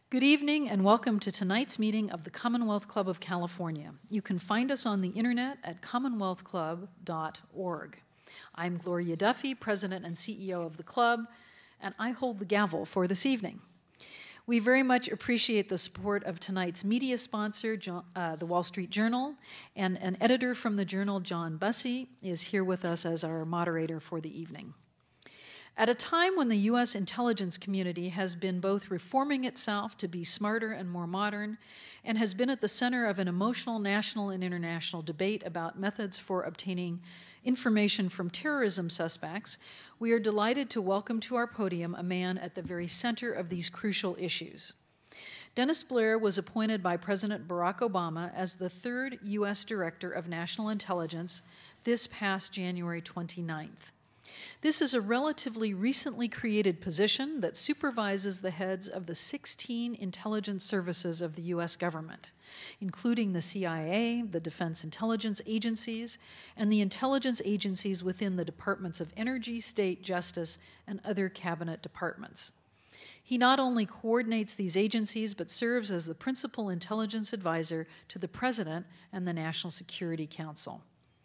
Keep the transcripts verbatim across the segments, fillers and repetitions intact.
Good evening and welcome to tonight's meeting of the Commonwealth Club of California. You can find us on the internet at commonwealth club dot org. I'm Gloria Duffy, President and C E O of the club, and I hold the gavel for this evening. We very much appreciate the support of tonight's media sponsor, John, uh, the Wall Street Journal, and an editor from the journal, John Bussey, is here with us as our moderator for the evening. At a time when the U S intelligence community has been both reforming itself to be smarter and more modern, and has been at the center of an emotional national and international debate about methods for obtaining information from terrorism suspects, we are delighted to welcome to our podium a man at the very center of these crucial issues. Dennis Blair was appointed by President Barack Obama as the third U S Director of National Intelligence this past January twenty-ninth. This is a relatively recently created position that supervises the heads of the sixteen intelligence services of the U S government, including the C I A, the Defense Intelligence Agencies, and the intelligence agencies within the Departments of Energy, State, Justice, and other cabinet departments. He not only coordinates these agencies, but serves as the principal intelligence advisor to the President and the National Security Council.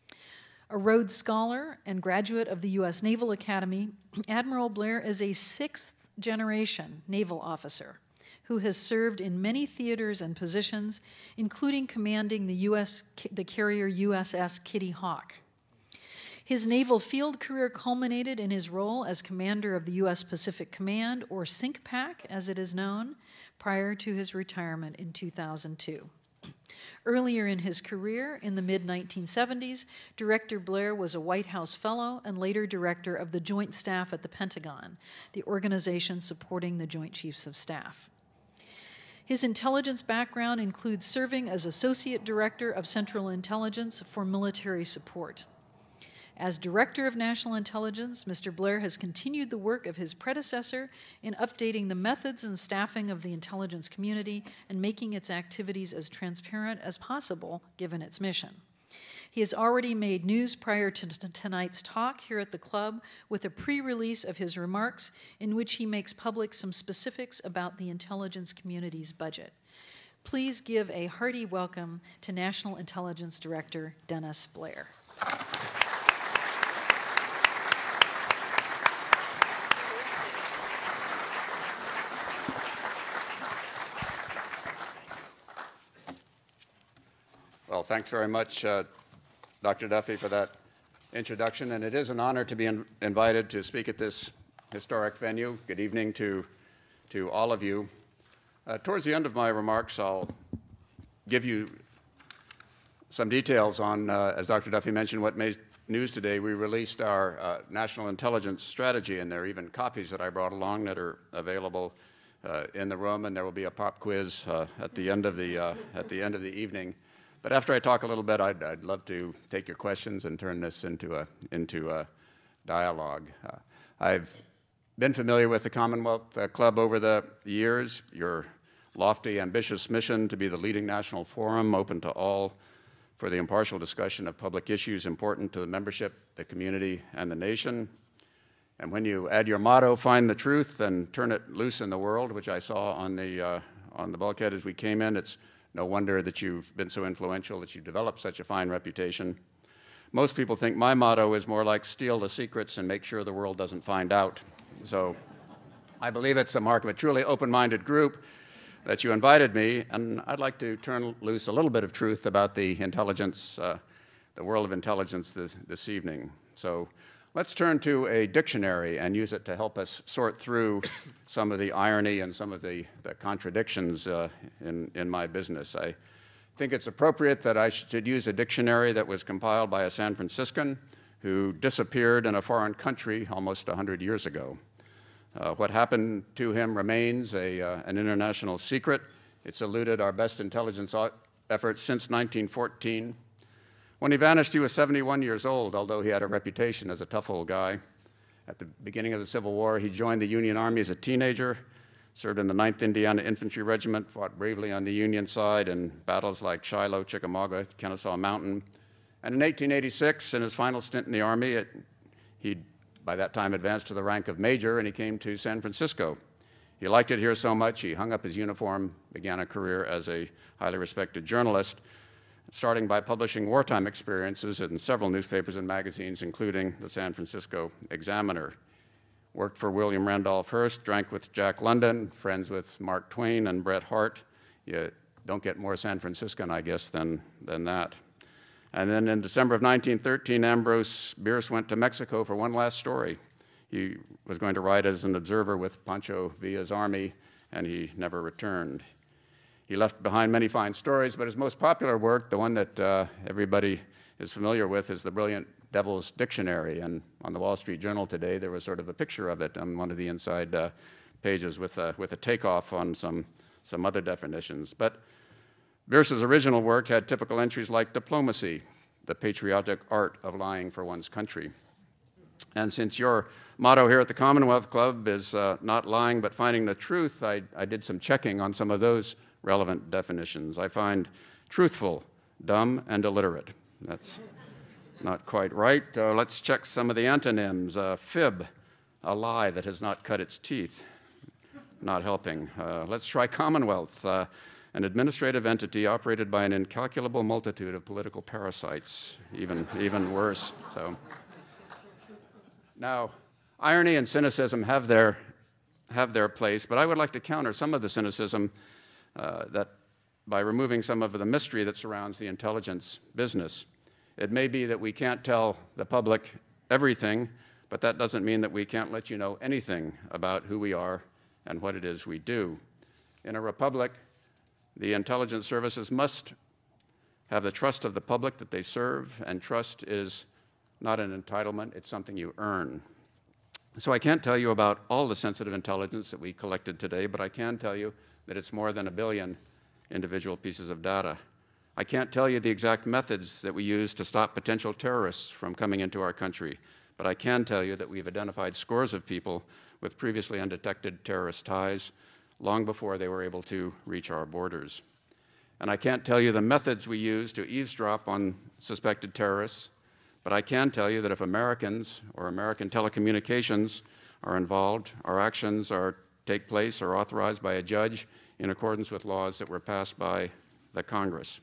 A Rhodes Scholar and graduate of the U S Naval Academy, Admiral Blair is a sixth-generation naval officer who has served in many theaters and positions, including commanding the U S the carrier U S S Kitty Hawk. His naval field career culminated in his role as commander of the U S Pacific Command, or SINCPAC as it is known, prior to his retirement in two thousand two. Earlier in his career, in the mid nineteen seventies, Director Blair was a White House Fellow and later Director of the Joint Staff at the Pentagon, the organization supporting the Joint Chiefs of Staff. His intelligence background includes serving as Associate Director of Central Intelligence for Military Support. As Director of National Intelligence, Mister Blair has continued the work of his predecessor in updating the methods and staffing of the intelligence community and making its activities as transparent as possible given its mission. He has already made news prior to t- tonight's talk here at the club with a pre-release of his remarks in which he makes public some specifics about the intelligence community's budget. Please give a hearty welcome to National Intelligence Director Dennis Blair. Well, thanks very much, uh, Doctor Duffy, for that introduction, and it is an honor to be in invited to speak at this historic venue. Good evening to, to all of you. Uh, towards the end of my remarks, I'll give you some details on, uh, as Doctor Duffy mentioned, what made news today. We released our uh, National Intelligence Strategy, and there are even copies that I brought along that are available uh, in the room, and there will be a pop quiz uh, at the end of the, uh, at the end of the evening. But after I talk a little bit, I'd, I'd love to take your questions and turn this into a, into a dialogue. Uh, I've been familiar with the Commonwealth uh, Club over the years, your lofty, ambitious mission to be the leading national forum open to all for the impartial discussion of public issues important to the membership, the community, and the nation. And when you add your motto, find the truth and turn it loose in the world, which I saw on the, uh, on the bulkhead as we came in, it's no wonder that you've been so influential, that you've developed such a fine reputation. Most people think my motto is more like steal the secrets and make sure the world doesn't find out. So I believe it's a mark of a truly open-minded group that you invited me, and I'd like to turn loose a little bit of truth about the intelligence, uh, the world of intelligence this, this evening. So let's turn to a dictionary and use it to help us sort through some of the irony and some of the, the contradictions uh, in, in my business. I think it's appropriate that I should use a dictionary that was compiled by a San Franciscan who disappeared in a foreign country almost one hundred years ago. Uh, what happened to him remains a, uh, an international secret. It's eluded our best intelligence efforts since nineteen fourteen. When he vanished, he was seventy-one years old, although he had a reputation as a tough old guy. At the beginning of the Civil War, he joined the Union Army as a teenager, served in the ninth Indiana Infantry Regiment, fought bravely on the Union side in battles like Shiloh, Chickamauga, Kennesaw Mountain. And in eighteen eighty-six, in his final stint in the Army, it, he by that time advanced to the rank of major, and he came to San Francisco. He He liked it here so much, he hung up his uniform, began a career as a highly respected journalist, starting by publishing wartime experiences in several newspapers and magazines, including the San Francisco Examiner. Worked for William Randolph Hearst, drank with Jack London, friends with Mark Twain and Bret Harte. You don't get more San Franciscan, I guess, than, than that. And then in December of nineteen thirteen, Ambrose Bierce went to Mexico for one last story. He was going to write as an observer with Pancho Villa's army, and he never returned. He left behind many fine stories, but his most popular work, the one that uh, everybody is familiar with, is the brilliant Devil's Dictionary. And on the Wall Street Journal today, there was sort of a picture of it on one of the inside uh, pages with a, with a takeoff on some, some other definitions. But Bierce's original work had typical entries like diplomacy, the patriotic art of lying for one's country. And since your motto here at the Commonwealth Club is uh, not lying but finding the truth, I, I did some checking on some of those relevant definitions. I find truthful, dumb, and illiterate. That's not quite right. Uh, let's check some of the antonyms. Uh, fib, a lie that has not cut its teeth. Not helping. Uh, let's try Commonwealth, uh, an administrative entity operated by an incalculable multitude of political parasites. Even, even worse. So. Now, irony and cynicism have their, have their place, but I would like to counter some of the cynicism uh, that by removing some of the mystery that surrounds the intelligence business. It may be that we can't tell the public everything, but that doesn't mean that we can't let you know anything about who we are and what it is we do. In a republic, the intelligence services must have the trust of the public that they serve, and trust is not an entitlement, it's something you earn. So I can't tell you about all the sensitive intelligence that we collected today, but I can tell you that it's more than a billion individual pieces of data. I can't tell you the exact methods that we use to stop potential terrorists from coming into our country, but I can tell you that we've identified scores of people with previously undetected terrorist ties long before they were able to reach our borders. And I can't tell you the methods we use to eavesdrop on suspected terrorists, but I can tell you that if Americans or American telecommunications are involved, our actions are, take place or authorized by a judge in accordance with laws that were passed by the Congress.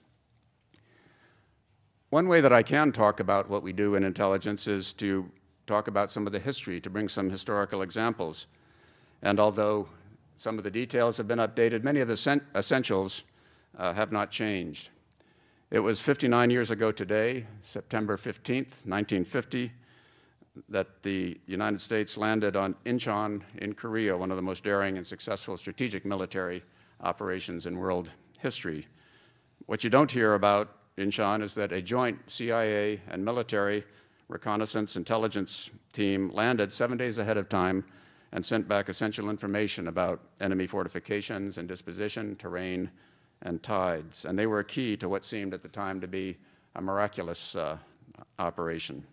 One way that I can talk about what we do in intelligence is to talk about some of the history, to bring some historical examples. And although some of the details have been updated, many of the essentials uh, have not changed. It was fifty-nine years ago today, September fifteenth, nineteen fifty, that the United States landed on Incheon in Korea, one of the most daring and successful strategic military operations in world history. What you don't hear about Incheon is that a joint C I A and military reconnaissance intelligence team landed seven days ahead of time and sent back essential information about enemy fortifications and disposition, terrain, and tides. And they were a key to what seemed at the time to be a miraculous uh, operation.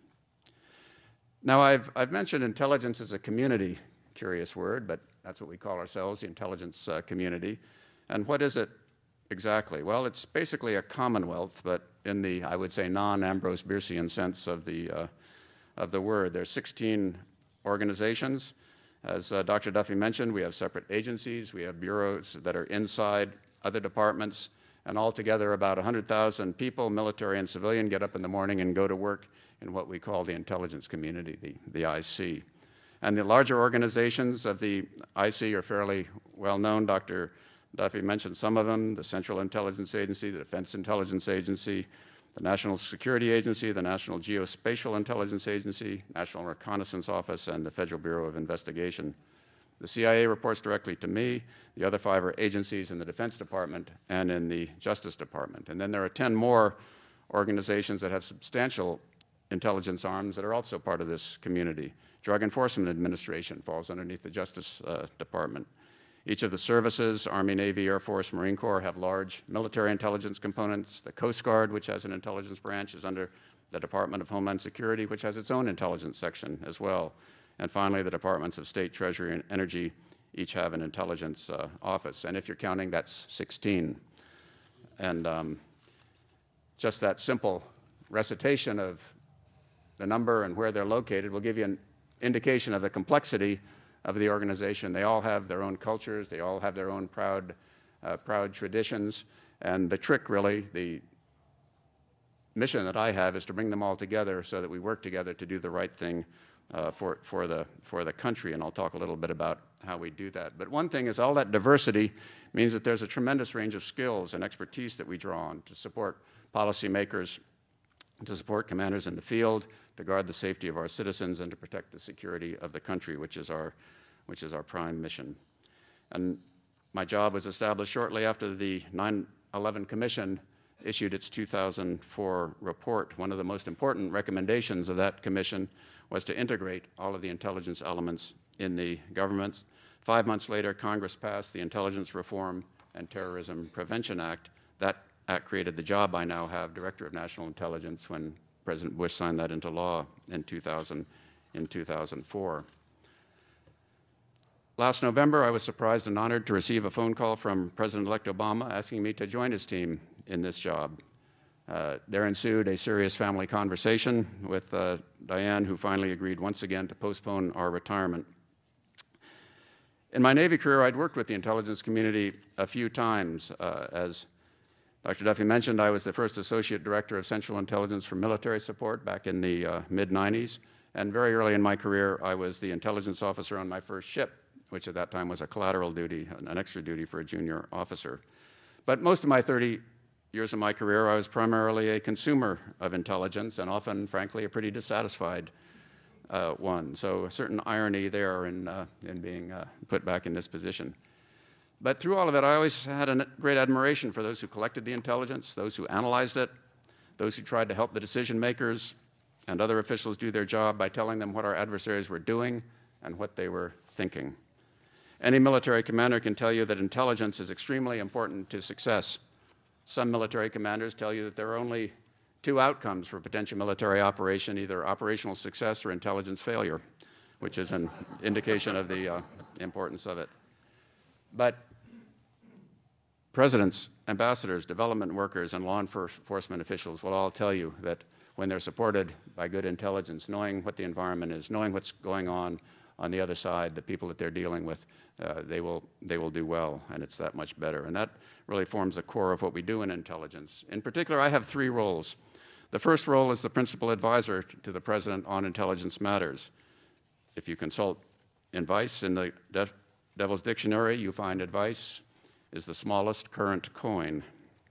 Now, I've, I've mentioned intelligence as a community, curious word, but that's what we call ourselves, the intelligence uh, community. And what is it exactly? Well, it's basically a commonwealth, but in the, I would say, non-Ambrose Biercean sense of the, uh, of the word. There's sixteen organizations. As uh, Doctor Duffy mentioned, we have separate agencies, we have bureaus that are inside other departments, and altogether about one hundred thousand people, military and civilian, get up in the morning and go to work in what we call the intelligence community, the, the I C. And the larger organizations of the I C are fairly well known. Doctor Duffy mentioned some of them: the Central Intelligence Agency, the Defense Intelligence Agency, the National Security Agency, the National Geospatial Intelligence Agency, National Reconnaissance Office, and the Federal Bureau of Investigation. The C I A reports directly to me. The other five are agencies in the Defense Department and in the Justice Department. And then there are ten more organizations that have substantial intelligence arms that are also part of this community. Drug Enforcement Administration falls underneath the Justice uh, Department. Each of the services, Army, Navy, Air Force, Marine Corps, have large military intelligence components. The Coast Guard, which has an intelligence branch, is under the Department of Homeland Security, which has its own intelligence section as well. And finally, the Departments of State, Treasury, and Energy each have an intelligence uh, office. And if you're counting, that's sixteen. And um, just that simple recitation of the number and where they're located will give you an indication of the complexity of the organization. They all have their own cultures. They all have their own proud, uh, proud traditions. And the trick, really, the mission that I have is to bring them all together so that we work together to do the right thing uh, for, for, the, for the country. And I'll talk a little bit about how we do that. But one thing is all that diversity means that there's a tremendous range of skills and expertise that we draw on to support policymakers, to support commanders in the field, to guard the safety of our citizens, and to protect the security of the country, which is our, which is our prime mission. And my job was established shortly after the nine eleven Commission issued its two thousand four report. One of the most important recommendations of that commission was to integrate all of the intelligence elements in the government. Five months later, Congress passed the Intelligence Reform and Terrorism Prevention Act. That act created the job I now have, Director of National Intelligence, when President Bush signed that into law in two thousand, in two thousand four. Last November, I was surprised and honored to receive a phone call from President-elect Obama asking me to join his team in this job. Uh, there ensued a serious family conversation with uh, Diane, who finally agreed once again to postpone our retirement. In my Navy career, I'd worked with the intelligence community a few times. Uh, as Doctor Duffy mentioned, I was the first Associate Director of Central Intelligence for Military Support back in the uh, mid nineties. And very early in my career, I was the intelligence officer on my first ship, which at that time was a collateral duty, an extra duty for a junior officer. But most of my thirty years of my career, I was primarily a consumer of intelligence, and often, frankly, a pretty dissatisfied uh, one. So a certain irony there in, uh, in being uh, put back in this position. But through all of it, I always had a great admiration for those who collected the intelligence, those who analyzed it, those who tried to help the decision makers and other officials do their job by telling them what our adversaries were doing and what they were thinking. Any military commander can tell you that intelligence is extremely important to success. Some military commanders tell you that there are only two outcomes for potential military operation, either operational success or intelligence failure, which is an indication of the uh, importance of it. But presidents, ambassadors, development workers, and law enforcement officials will all tell you that when they're supported by good intelligence, knowing what the environment is, knowing what's going on on the other side, the people that they're dealing with, uh, they will, they will do well, and it's that much better. And that really forms the core of what we do in intelligence. In particular, I have three roles. The first role is the principal advisor to the President on intelligence matters. If you consult advice in the De Devil's Dictionary, you find advice is the smallest current coin.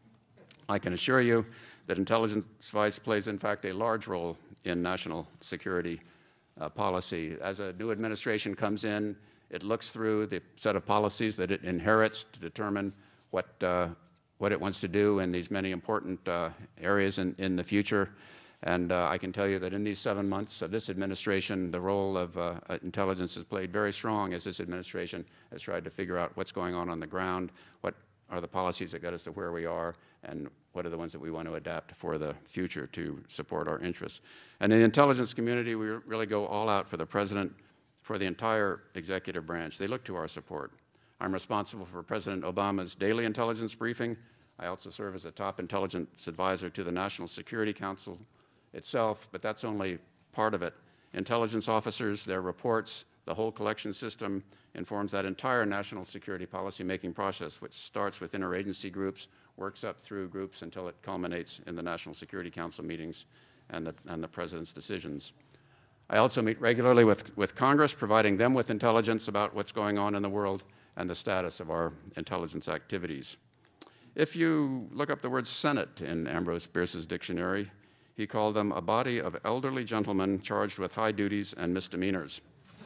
I can assure you that intelligence advice plays, in fact, a large role in national security Uh, policy. As a new administration comes in, it looks through the set of policies that it inherits to determine what, uh, what it wants to do in these many important uh, areas in, in the future. And uh, I can tell you that in these seven months of this administration, the role of uh, intelligence has played very strong as this administration has tried to figure out what's going on on the ground, what are the policies that got us to where we are, and what are the ones that we want to adapt for the future to support our interests. And in the intelligence community, we really go all out for the President, for the entire executive branch. They look to our support. I'm responsible for President Obama's daily intelligence briefing. I also serve as a top intelligence advisor to the National Security Council itself, but that's only part of it. Intelligence officers, their reports, the whole collection system informs that entire national security policy-making process, which starts with interagency groups, works up through groups until it culminates in the National Security Council meetings and the, and the President's decisions. I also meet regularly with, with Congress, providing them with intelligence about what's going on in the world and the status of our intelligence activities. If you look up the word Senate in Ambrose Bierce's dictionary, he called them a body of elderly gentlemen charged with high duties and misdemeanors.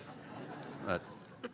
But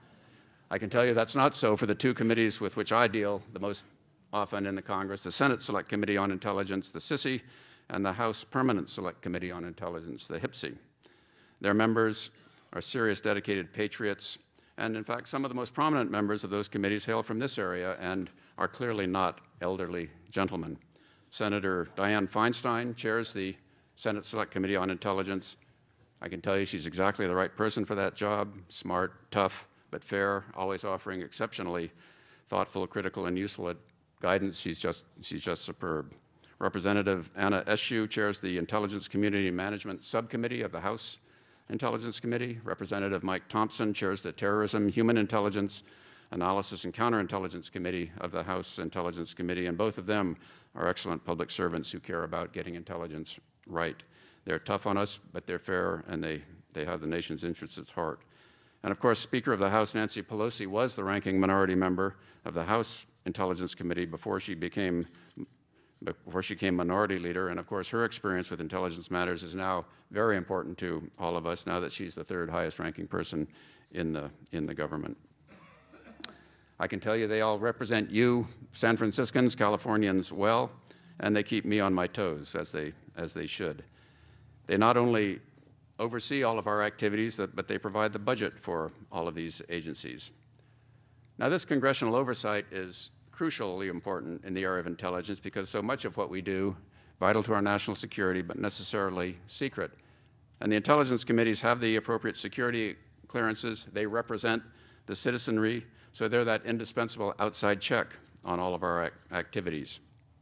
I can tell you that's not so for the two committees with which I deal the most often in the Congress, the Senate Select Committee on Intelligence, the S I S I, and the House Permanent Select Committee on Intelligence, the H I P S I. Their members are serious, dedicated patriots, and in fact, some of the most prominent members of those committees hail from this area and are clearly not elderly gentlemen. Senator Dianne Feinstein chairs the Senate Select Committee on Intelligence. I can tell you she's exactly the right person for that job, smart, tough, but fair, always offering exceptionally thoughtful, critical, and useful guidance. She's just, she's just superb. Representative Anna Eshoo chairs the Intelligence Community Management Subcommittee of the House Intelligence Committee. Representative Mike Thompson chairs the Terrorism, Human Intelligence, Analysis and Counterintelligence Committee of the House Intelligence Committee, and both of them are excellent public servants who care about getting intelligence right. They're tough on us, but they're fair, and they, they have the nation's interests at heart. And of course, Speaker of the House Nancy Pelosi was the ranking minority member of the House Intelligence Committee before she became before she became minority leader, and of course her experience with intelligence matters is now very important to all of us now that she's the third highest ranking person in the, in the government. I can tell you they all represent you, San Franciscans, Californians well, and they keep me on my toes, as they, as they should. They not only oversee all of our activities, but they provide the budget for all of these agencies. Now, this congressional oversight is crucially important in the area of intelligence because so much of what we do, vital to our national security, but necessarily secret. And the intelligence committees have the appropriate security clearances. They represent the citizenry, so they're that indispensable outside check on all of our ac activities.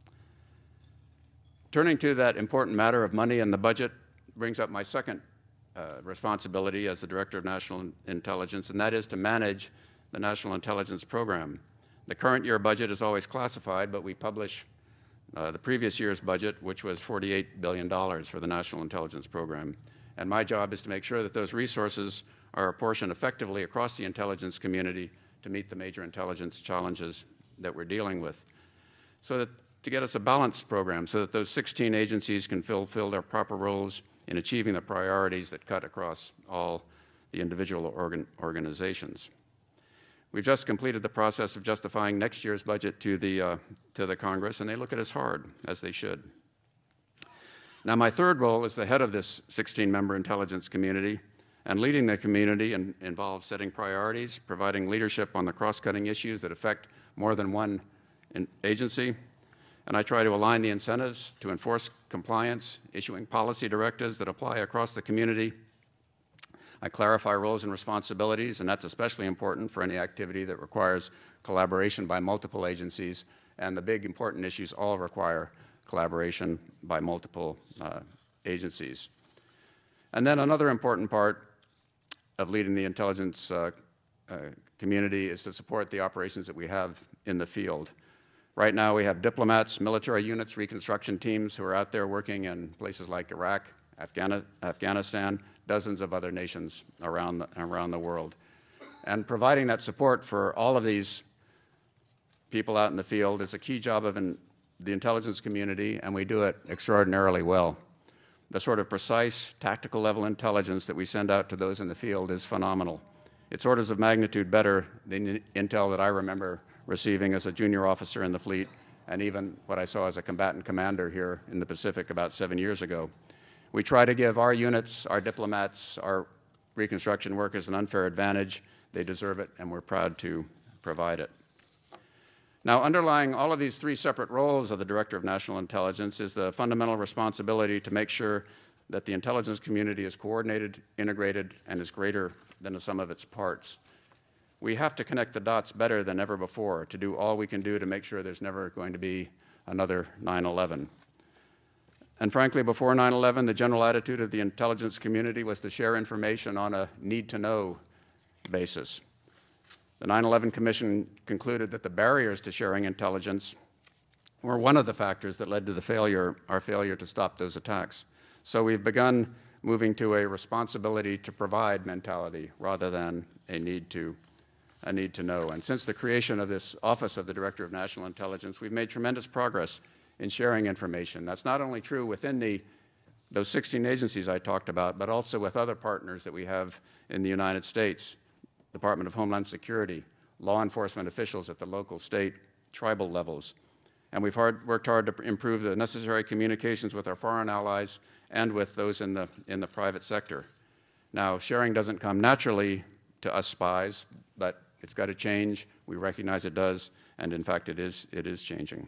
Turning to that important matter of money and the budget brings up my second uh, responsibility as the Director of National Intelligence, and that is to manage the National Intelligence Program. The current year budget is always classified, but we publish uh, the previous year's budget, which was forty-eight billion dollars for the National Intelligence Program. And my job is to make sure that those resources are apportioned effectively across the intelligence community to meet the major intelligence challenges that we're dealing with. So that to get us a balanced program so that those sixteen agencies can fulfill their proper roles in achieving the priorities that cut across all the individual organ organizations. We've just completed the process of justifying next year's budget to the, uh, to the Congress, and they look at us hard, as they should. Now, my third role as the head of this sixteen member intelligence community, and leading the community in, involves setting priorities, providing leadership on the cross-cutting issues that affect more than one in agency, and I try to align the incentives to enforce compliance, issuing policy directives that apply across the community. I clarify roles and responsibilities, and that's especially important for any activity that requires collaboration by multiple agencies, and the big important issues all require collaboration by multiple uh, agencies. And then another important part of leading the intelligence uh, uh, community is to support the operations that we have in the field. Right now we have diplomats, military units, reconstruction teams who are out there working in places like Iraq, Afghani Afghanistan, dozens of other nations around the, around the world. And providing that support for all of these people out in the field is a key job of in the intelligence community, and we do it extraordinarily well. The sort of precise, tactical level intelligence that we send out to those in the field is phenomenal. It's orders of magnitude better than the intel that I remember receiving as a junior officer in the fleet, and even what I saw as a combatant commander here in the Pacific about seven years ago. We try to give our units, our diplomats, our reconstruction workers an unfair advantage. They deserve it, and we're proud to provide it. Now, underlying all of these three separate roles of the Director of National Intelligence is the fundamental responsibility to make sure that the intelligence community is coordinated, integrated, and is greater than the sum of its parts. We have to connect the dots better than ever before to do all we can do to make sure there's never going to be another nine eleven. And frankly, before nine eleven, the general attitude of the intelligence community was to share information on a need-to-know basis. The nine eleven Commission concluded that the barriers to sharing intelligence were one of the factors that led to the failure, our failure to stop those attacks. So we've begun moving to a responsibility to provide mentality rather than a need to, a need to know. And since the creation of this Office of the Director of National Intelligence, we've made tremendous progress in sharing information. That's not only true within the, those sixteen agencies I talked about, but also with other partners that we have in the United States, Department of Homeland Security, law enforcement officials at the local, state, tribal levels. And we've hard, worked hard to improve the necessary communications with our foreign allies and with those in the, in the private sector. Now, sharing doesn't come naturally to us spies, but it's got to change. We recognize it does, and in fact, it is, it is changing.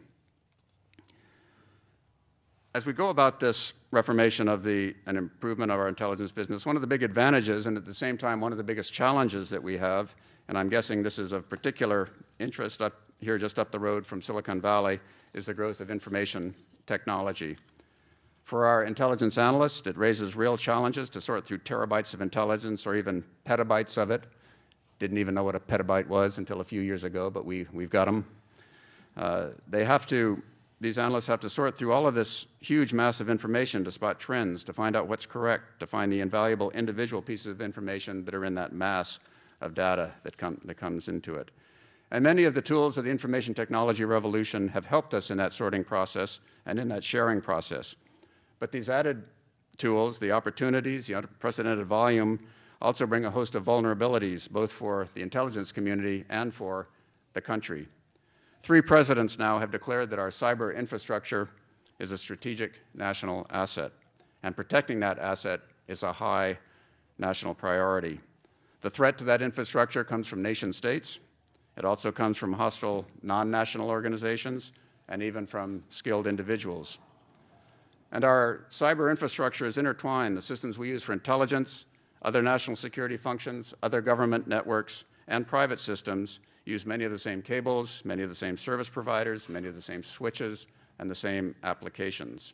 As we go about this reformation of the, an improvement of our intelligence business, one of the big advantages, and at the same time one of the biggest challenges that we have, and I'm guessing this is of particular interest up here just up the road from Silicon Valley, is the growth of information technology. For our intelligence analysts, it raises real challenges to sort through terabytes of intelligence or even petabytes of it. Didn't even know what a petabyte was until a few years ago, but we, we've got them. Uh, they have to, these analysts have to sort through all of this huge mass of information to spot trends, to find out what's correct, to find the invaluable individual pieces of information that are in that mass of data that, come, that comes into it. And many of the tools of the information technology revolution have helped us in that sorting process and in that sharing process. But these added tools, the opportunities, the unprecedented volume, also bring a host of vulnerabilities, both for the intelligence community and for the country. Three presidents now have declared that our cyber infrastructure is a strategic national asset, and protecting that asset is a high national priority. The threat to that infrastructure comes from nation states. It also comes from hostile non-national organizations and even from skilled individuals. And our cyber infrastructure is intertwined. The systems we use for intelligence, other national security functions, other government networks, and private systems use many of the same cables, many of the same service providers, many of the same switches, and the same applications.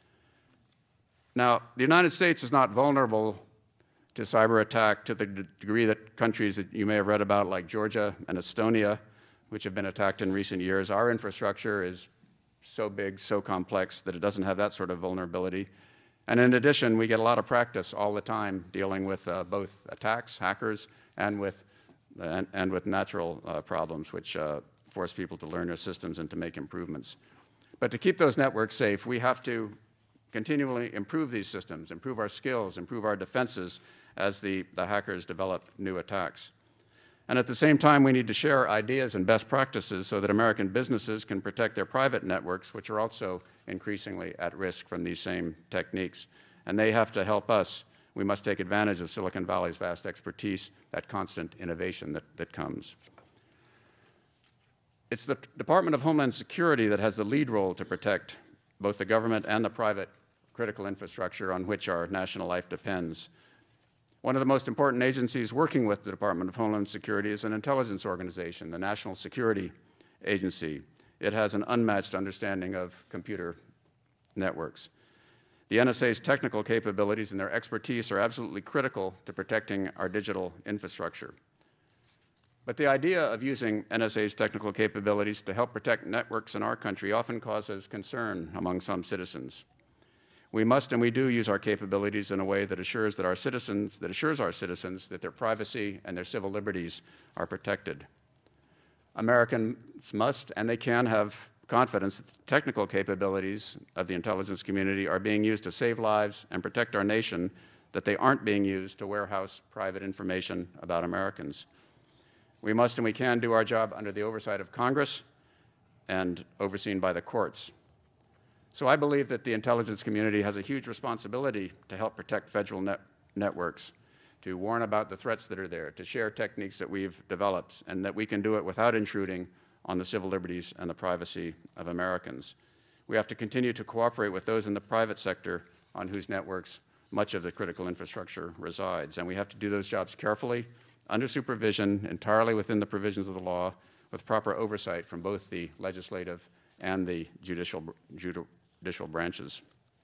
Now, the United States is not vulnerable to cyber attack to the degree that countries that you may have read about, like Georgia and Estonia, which have been attacked in recent years. Our infrastructure is so big, so complex, that it doesn't have that sort of vulnerability. And in addition, we get a lot of practice all the time dealing with uh, both attacks, hackers, and with, and, and with natural uh, problems, which uh, force people to learn their systems and to make improvements. But to keep those networks safe, we have to continually improve these systems, improve our skills, improve our defenses as the, the hackers develop new attacks. And at the same time, we need to share ideas and best practices so that American businesses can protect their private networks, which are also increasingly at risk from these same techniques. And they have to help us. We must take advantage of Silicon Valley's vast expertise, that constant innovation that, that comes. It's the Department of Homeland Security that has the lead role to protect both the government and the private critical infrastructure on which our national life depends. One of the most important agencies working with the Department of Homeland Security is an intelligence organization, the National Security Agency. It has an unmatched understanding of computer networks. The N S A's technical capabilities and their expertise are absolutely critical to protecting our digital infrastructure. But the idea of using N S A's technical capabilities to help protect networks in our country often causes concern among some citizens. We must and we do use our capabilities in a way that assures that our citizens, that assures our citizens that their privacy and their civil liberties are protected. Americans must and they can have confidence that the technical capabilities of the intelligence community are being used to save lives and protect our nation, that they aren't being used to warehouse private information about Americans. We must and we can do our job under the oversight of Congress and overseen by the courts. So I believe that the intelligence community has a huge responsibility to help protect federal net networks, to warn about the threats that are there, to share techniques that we've developed, and that we can do it without intruding on the civil liberties and the privacy of Americans. We have to continue to cooperate with those in the private sector on whose networks much of the critical infrastructure resides. And we have to do those jobs carefully, under supervision, entirely within the provisions of the law, with proper oversight from both the legislative and the judicial, judicial branches.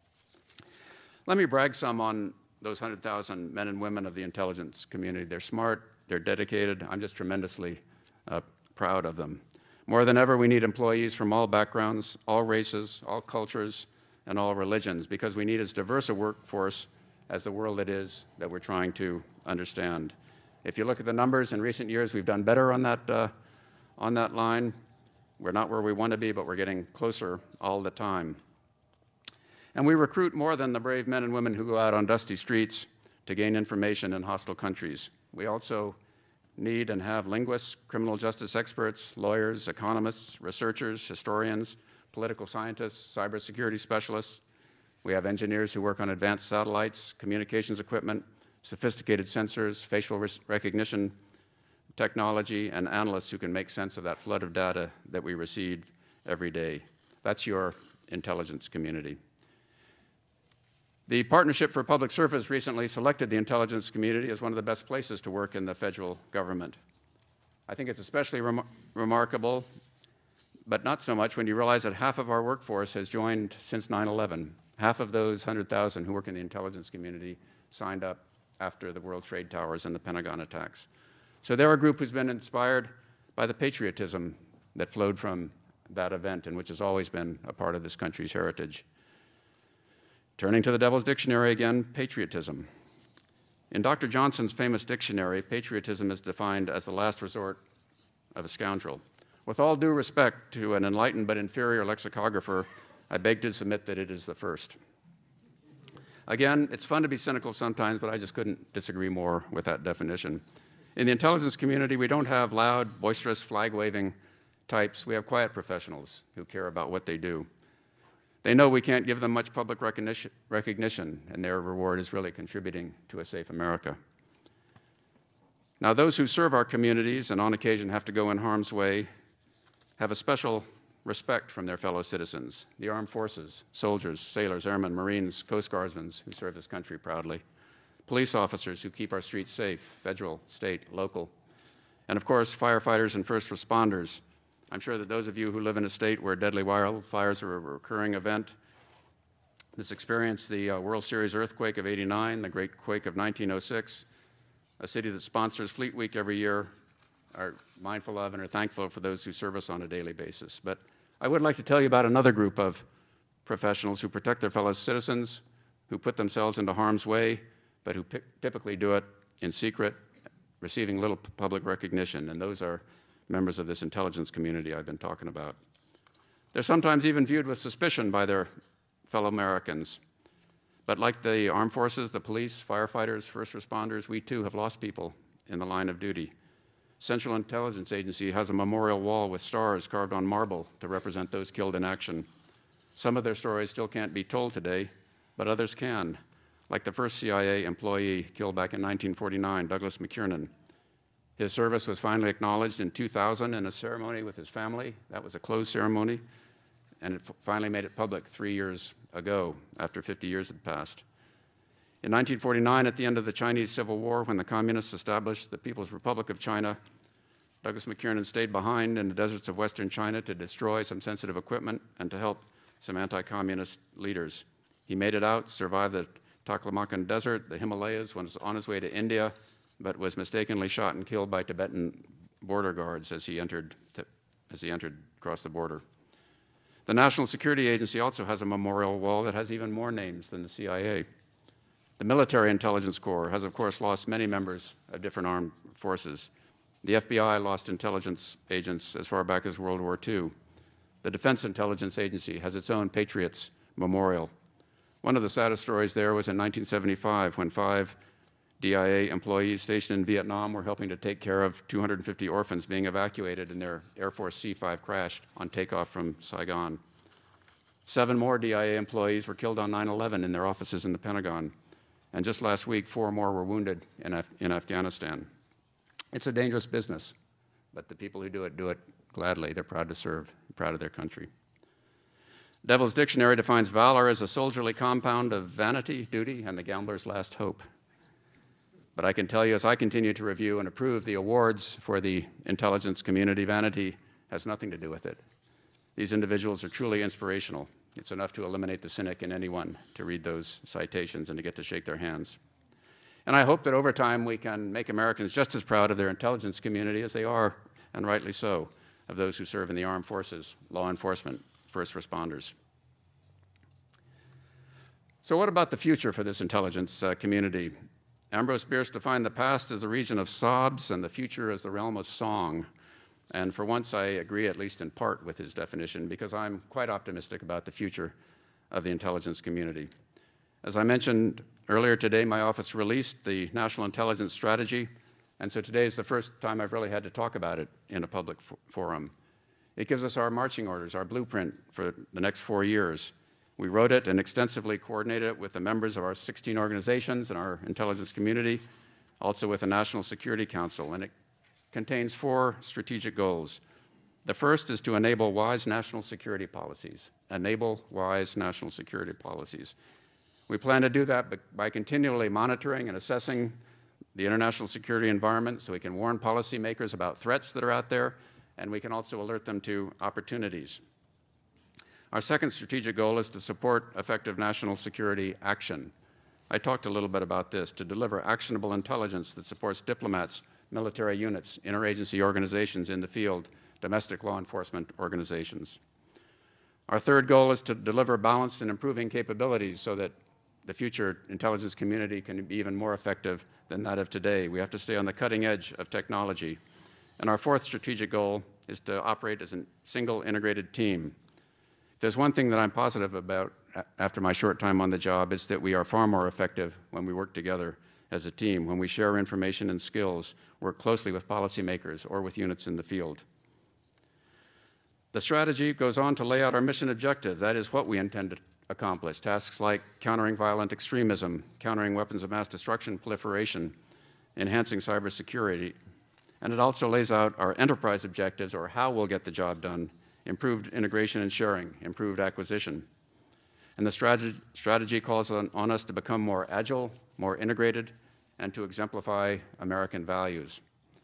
Let me brag some on those one hundred thousand men and women of the intelligence community. They're smart, they're dedicated. I'm just tremendously uh, proud of them. More than ever, we need employees from all backgrounds, all races, all cultures, and all religions, because we need as diverse a workforce as the world it is that we're trying to understand. If you look at the numbers in recent years, we've done better on that, uh, on that line. We're not where we want to be, but we're getting closer all the time. And we recruit more than the brave men and women who go out on dusty streets to gain information in hostile countries. We also need and have linguists, criminal justice experts, lawyers, economists, researchers, historians, political scientists, cybersecurity specialists. We have engineers who work on advanced satellites, communications equipment, sophisticated sensors, facial recognition technology, and analysts who can make sense of that flood of data that we receive every day. That's your intelligence community. The Partnership for Public Service recently selected the intelligence community as one of the best places to work in the federal government. I think it's especially rem remarkable, but not so much when you realize that half of our workforce has joined since nine eleven. Half of those one hundred thousand who work in the intelligence community signed up after the World Trade Towers and the Pentagon attacks. So they're a group who's been inspired by the patriotism that flowed from that event and which has always been a part of this country's heritage. Turning to the Devil's Dictionary again, patriotism. In Doctor Johnson's famous dictionary, patriotism is defined as the last resort of a scoundrel. With all due respect to an enlightened but inferior lexicographer, I beg to submit that it is the first. Again, it's fun to be cynical sometimes, but I just couldn't disagree more with that definition. In the intelligence community, we don't have loud, boisterous, flag-waving types. We have quiet professionals who care about what they do. They know we can't give them much public recognition, recognition, and their reward is really contributing to a safe America. Now, those who serve our communities and on occasion have to go in harm's way have a special respect from their fellow citizens, the armed forces, soldiers, sailors, airmen, Marines, Coast Guardsmen who serve this country proudly, police officers who keep our streets safe, federal, state, local, and of course, firefighters and first responders. I'm sure that those of you who live in a state where deadly wildfires are a recurring event, that's experienced the uh, World Series earthquake of eighty-nine, the Great Quake of nineteen oh six, a city that sponsors Fleet Week every year, are mindful of and are thankful for those who serve us on a daily basis. But I would like to tell you about another group of professionals who protect their fellow citizens, who put themselves into harm's way, but who typically do it in secret, receiving little public recognition, and those are members of this intelligence community I've been talking about. They're sometimes even viewed with suspicion by their fellow Americans. But like the armed forces, the police, firefighters, first responders, we too have lost people in the line of duty. Central Intelligence Agency has a memorial wall with stars carved on marble to represent those killed in action. Some of their stories still can't be told today, but others can, like the first C I A employee killed back in nineteen forty-nine, Douglas McKiernan. His service was finally acknowledged in two thousand in a ceremony with his family. That was a closed ceremony, and it finally made it public three years ago, after fifty years had passed. In nineteen forty-nine, at the end of the Chinese Civil War, when the communists established the People's Republic of China, Douglas McKiernan stayed behind in the deserts of western China to destroy some sensitive equipment and to help some anti-communist leaders. He made it out, survived the Taklamakan Desert, the Himalayas, was on his way to India, but was mistakenly shot and killed by Tibetan border guards as he entered, to, as he entered across the border. The National Security Agency also has a memorial wall that has even more names than the C I A. The Military Intelligence Corps has, of course, lost many members of different armed forces. The F B I lost intelligence agents as far back as World War Two. The Defense Intelligence Agency has its own Patriots Memorial. One of the saddest stories there was in nineteen seventy-five when five D I A employees stationed in Vietnam were helping to take care of two hundred fifty orphans being evacuated and their Air Force C five crashed on takeoff from Saigon. Seven more D I A employees were killed on nine eleven in their offices in the Pentagon. And just last week, four more were wounded in, Af in Afghanistan. It's a dangerous business, but the people who do it do it gladly. They're proud to serve, proud of their country. Devil's Dictionary defines valor as a soldierly compound of vanity, duty, and the gambler's last hope. But I can tell you, as I continue to review and approve the awards for the intelligence community, vanity has nothing to do with it. These individuals are truly inspirational. It's enough to eliminate the cynic in anyone to read those citations and to get to shake their hands. And I hope that over time we can make Americans just as proud of their intelligence community as they are, and rightly so, of those who serve in the armed forces, law enforcement, first responders. So what about the future for this intelligence uh, community? Ambrose Bierce defined the past as a region of sobs and the future as the realm of song. And for once, I agree, at least in part, with his definition, because I'm quite optimistic about the future of the intelligence community. As I mentioned earlier today, my office released the National Intelligence Strategy, and so today is the first time I've really had to talk about it in a public forum. It gives us our marching orders, our blueprint for the next four years. We wrote it and extensively coordinated it with the members of our sixteen organizations and our intelligence community, also with the National Security Council, and it contains four strategic goals. The first is to enable wise national security policies, enable wise national security policies. We plan to do that by continually monitoring and assessing the international security environment so we can warn policymakers about threats that are out there, and we can also alert them to opportunities. Our second strategic goal is to support effective national security action. I talked a little bit about this, to deliver actionable intelligence that supports diplomats, military units, interagency organizations in the field, domestic law enforcement organizations. Our third goal is to deliver balanced and improving capabilities so that the future intelligence community can be even more effective than that of today. We have to stay on the cutting edge of technology. And our fourth strategic goal is to operate as a single integrated team. If there's one thing that I'm positive about after my short time on the job, it's that we are far more effective when we work together as a team, when we share information and skills, work closely with policymakers or with units in the field. The strategy goes on to lay out our mission objectives. That is what we intend to accomplish. Tasks like countering violent extremism, countering weapons of mass destruction proliferation, enhancing cybersecurity. And it also lays out our enterprise objectives, or how we'll get the job done, improved integration and sharing, improved acquisition. And the strategy, strategy calls on, on us to become more agile, more integrated, and to exemplify American values.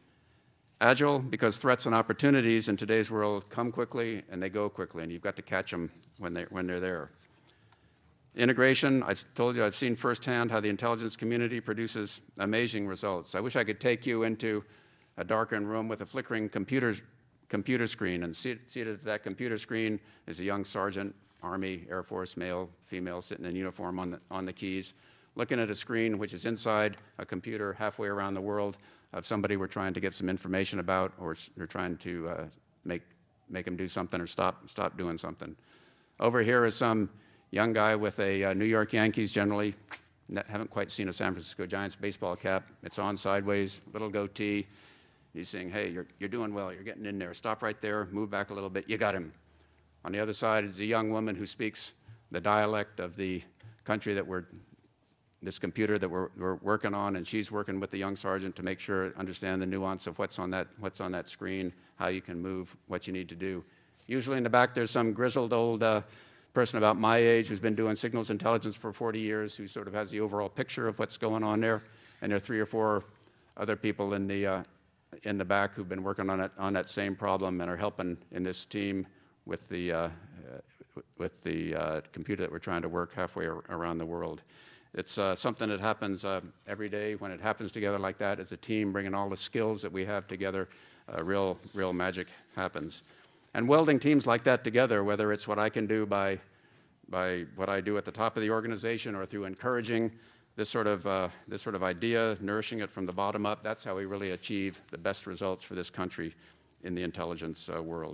Agile, because threats and opportunities in today's world come quickly and they go quickly, and you've got to catch them when, they, when they're there. Integration, I've told you, I've seen firsthand how the intelligence community produces amazing results. I wish I could take you into a darkened room with a flickering computer, computer screen, and seated at that computer screen is a young sergeant, Army, Air Force, male, female, sitting in uniform on the, on the keys, looking at a screen which is inside a computer halfway around the world of somebody we're trying to get some information about, or we're trying to uh, make, make them do something or stop, stop doing something. Over here is some young guy with a uh, New York Yankees, generally, haven't quite seen a San Francisco Giants baseball cap. It's on sideways, little goatee. He's saying, hey, you're, you're doing well, you're getting in there. Stop right there, move back a little bit, you got him. On the other side is a young woman who speaks the dialect of the country that we're, this computer that we're, we're working on, and she's working with the young sergeant to make sure, understand the nuance of what's on that, what's on that screen, how you can move, what you need to do. Usually in the back there's some grizzled old uh, person about my age who's been doing signals intelligence for forty years, who sort of has the overall picture of what's going on there, and there are three or four other people in the, uh, in the back who've been working on, it, on that same problem and are helping in this team with the, uh, uh, with the uh, computer that we're trying to work halfway ar around the world. It's uh, something that happens uh, every day. When it happens together like that as a team, bringing all the skills that we have together, uh, real, real magic happens. And welding teams like that together, whether it's what I can do by, by what I do at the top of the organization or through encouraging this sort of, uh, this sort of idea, nourishing it from the bottom up, that's how we really achieve the best results for this country in the intelligence uh, world.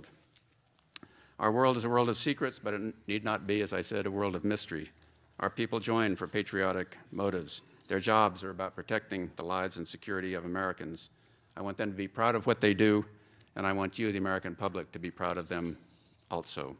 Our world is a world of secrets, but it need not be, as I said, a world of mystery. Our people join for patriotic motives. Their jobs are about protecting the lives and security of Americans. I want them to be proud of what they do, and I want you, the American public, to be proud of them also.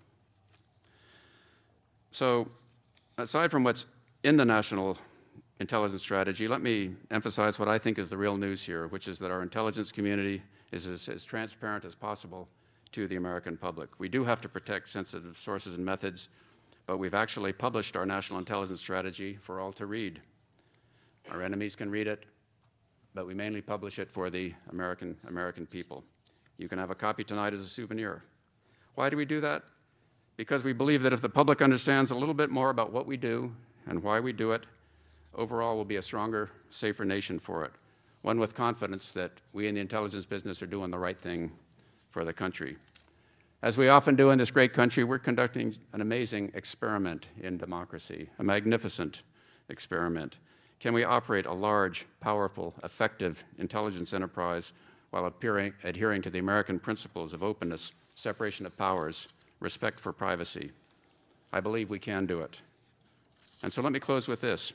So, aside from what's in the National Intelligence Strategy, let me emphasize what I think is the real news here, which is that our intelligence community is as, as transparent as possible to the American public. We do have to protect sensitive sources and methods, but we've actually published our National Intelligence Strategy for all to read. Our enemies can read it, but we mainly publish it for the American, American people. You can have a copy tonight as a souvenir. Why do we do that? Because we believe that if the public understands a little bit more about what we do and why we do it, overall we'll be a stronger, safer nation for it. One with confidence that we in the intelligence business are doing the right thing for the country. As we often do in this great country, we're conducting an amazing experiment in democracy, a magnificent experiment. Can we operate a large, powerful, effective intelligence enterprise while appearing, adhering to the American principles of openness, separation of powers, respect for privacy? I believe we can do it. And so let me close with this.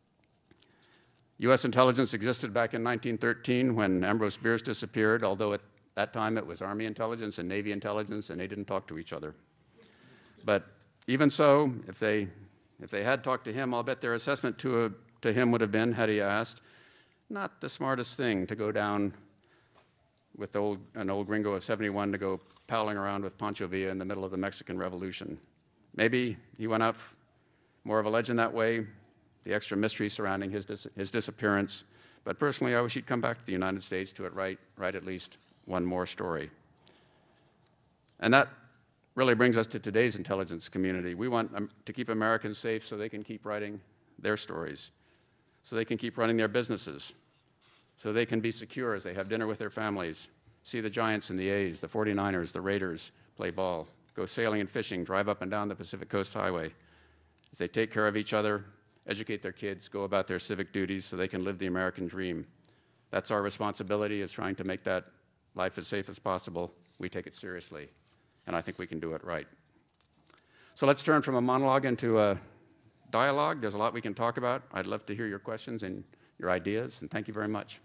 U S intelligence existed back in nineteen thirteen when Ambrose Bierce disappeared, although at that time it was Army intelligence and Navy intelligence, and they didn't talk to each other. But even so, if they, if they had talked to him, I'll bet their assessment to, a, to him would have been, had he asked, not the smartest thing to go down with old, an old gringo of seventy-one to go palling around with Pancho Villa in the middle of the Mexican Revolution. Maybe he went out more of a legend that way, the extra mystery surrounding his, dis his disappearance. But personally, I wish he'd come back to the United States to it, write, write at least one more story. And that really brings us to today's intelligence community. We want um, to keep Americans safe so they can keep writing their stories, so they can keep running their businesses, so they can be secure as they have dinner with their families, see the Giants and the A's, the forty-niners, the Raiders play ball, go sailing and fishing, drive up and down the Pacific Coast Highway, as they take care of each other, educate their kids, go about their civic duties so they can live the American dream. That's our responsibility, is trying to make that life as safe as possible. We take it seriously, and I think we can do it right. So let's turn from a monologue into a dialogue. There's a lot we can talk about. I'd love to hear your questions and your ideas, and thank you very much.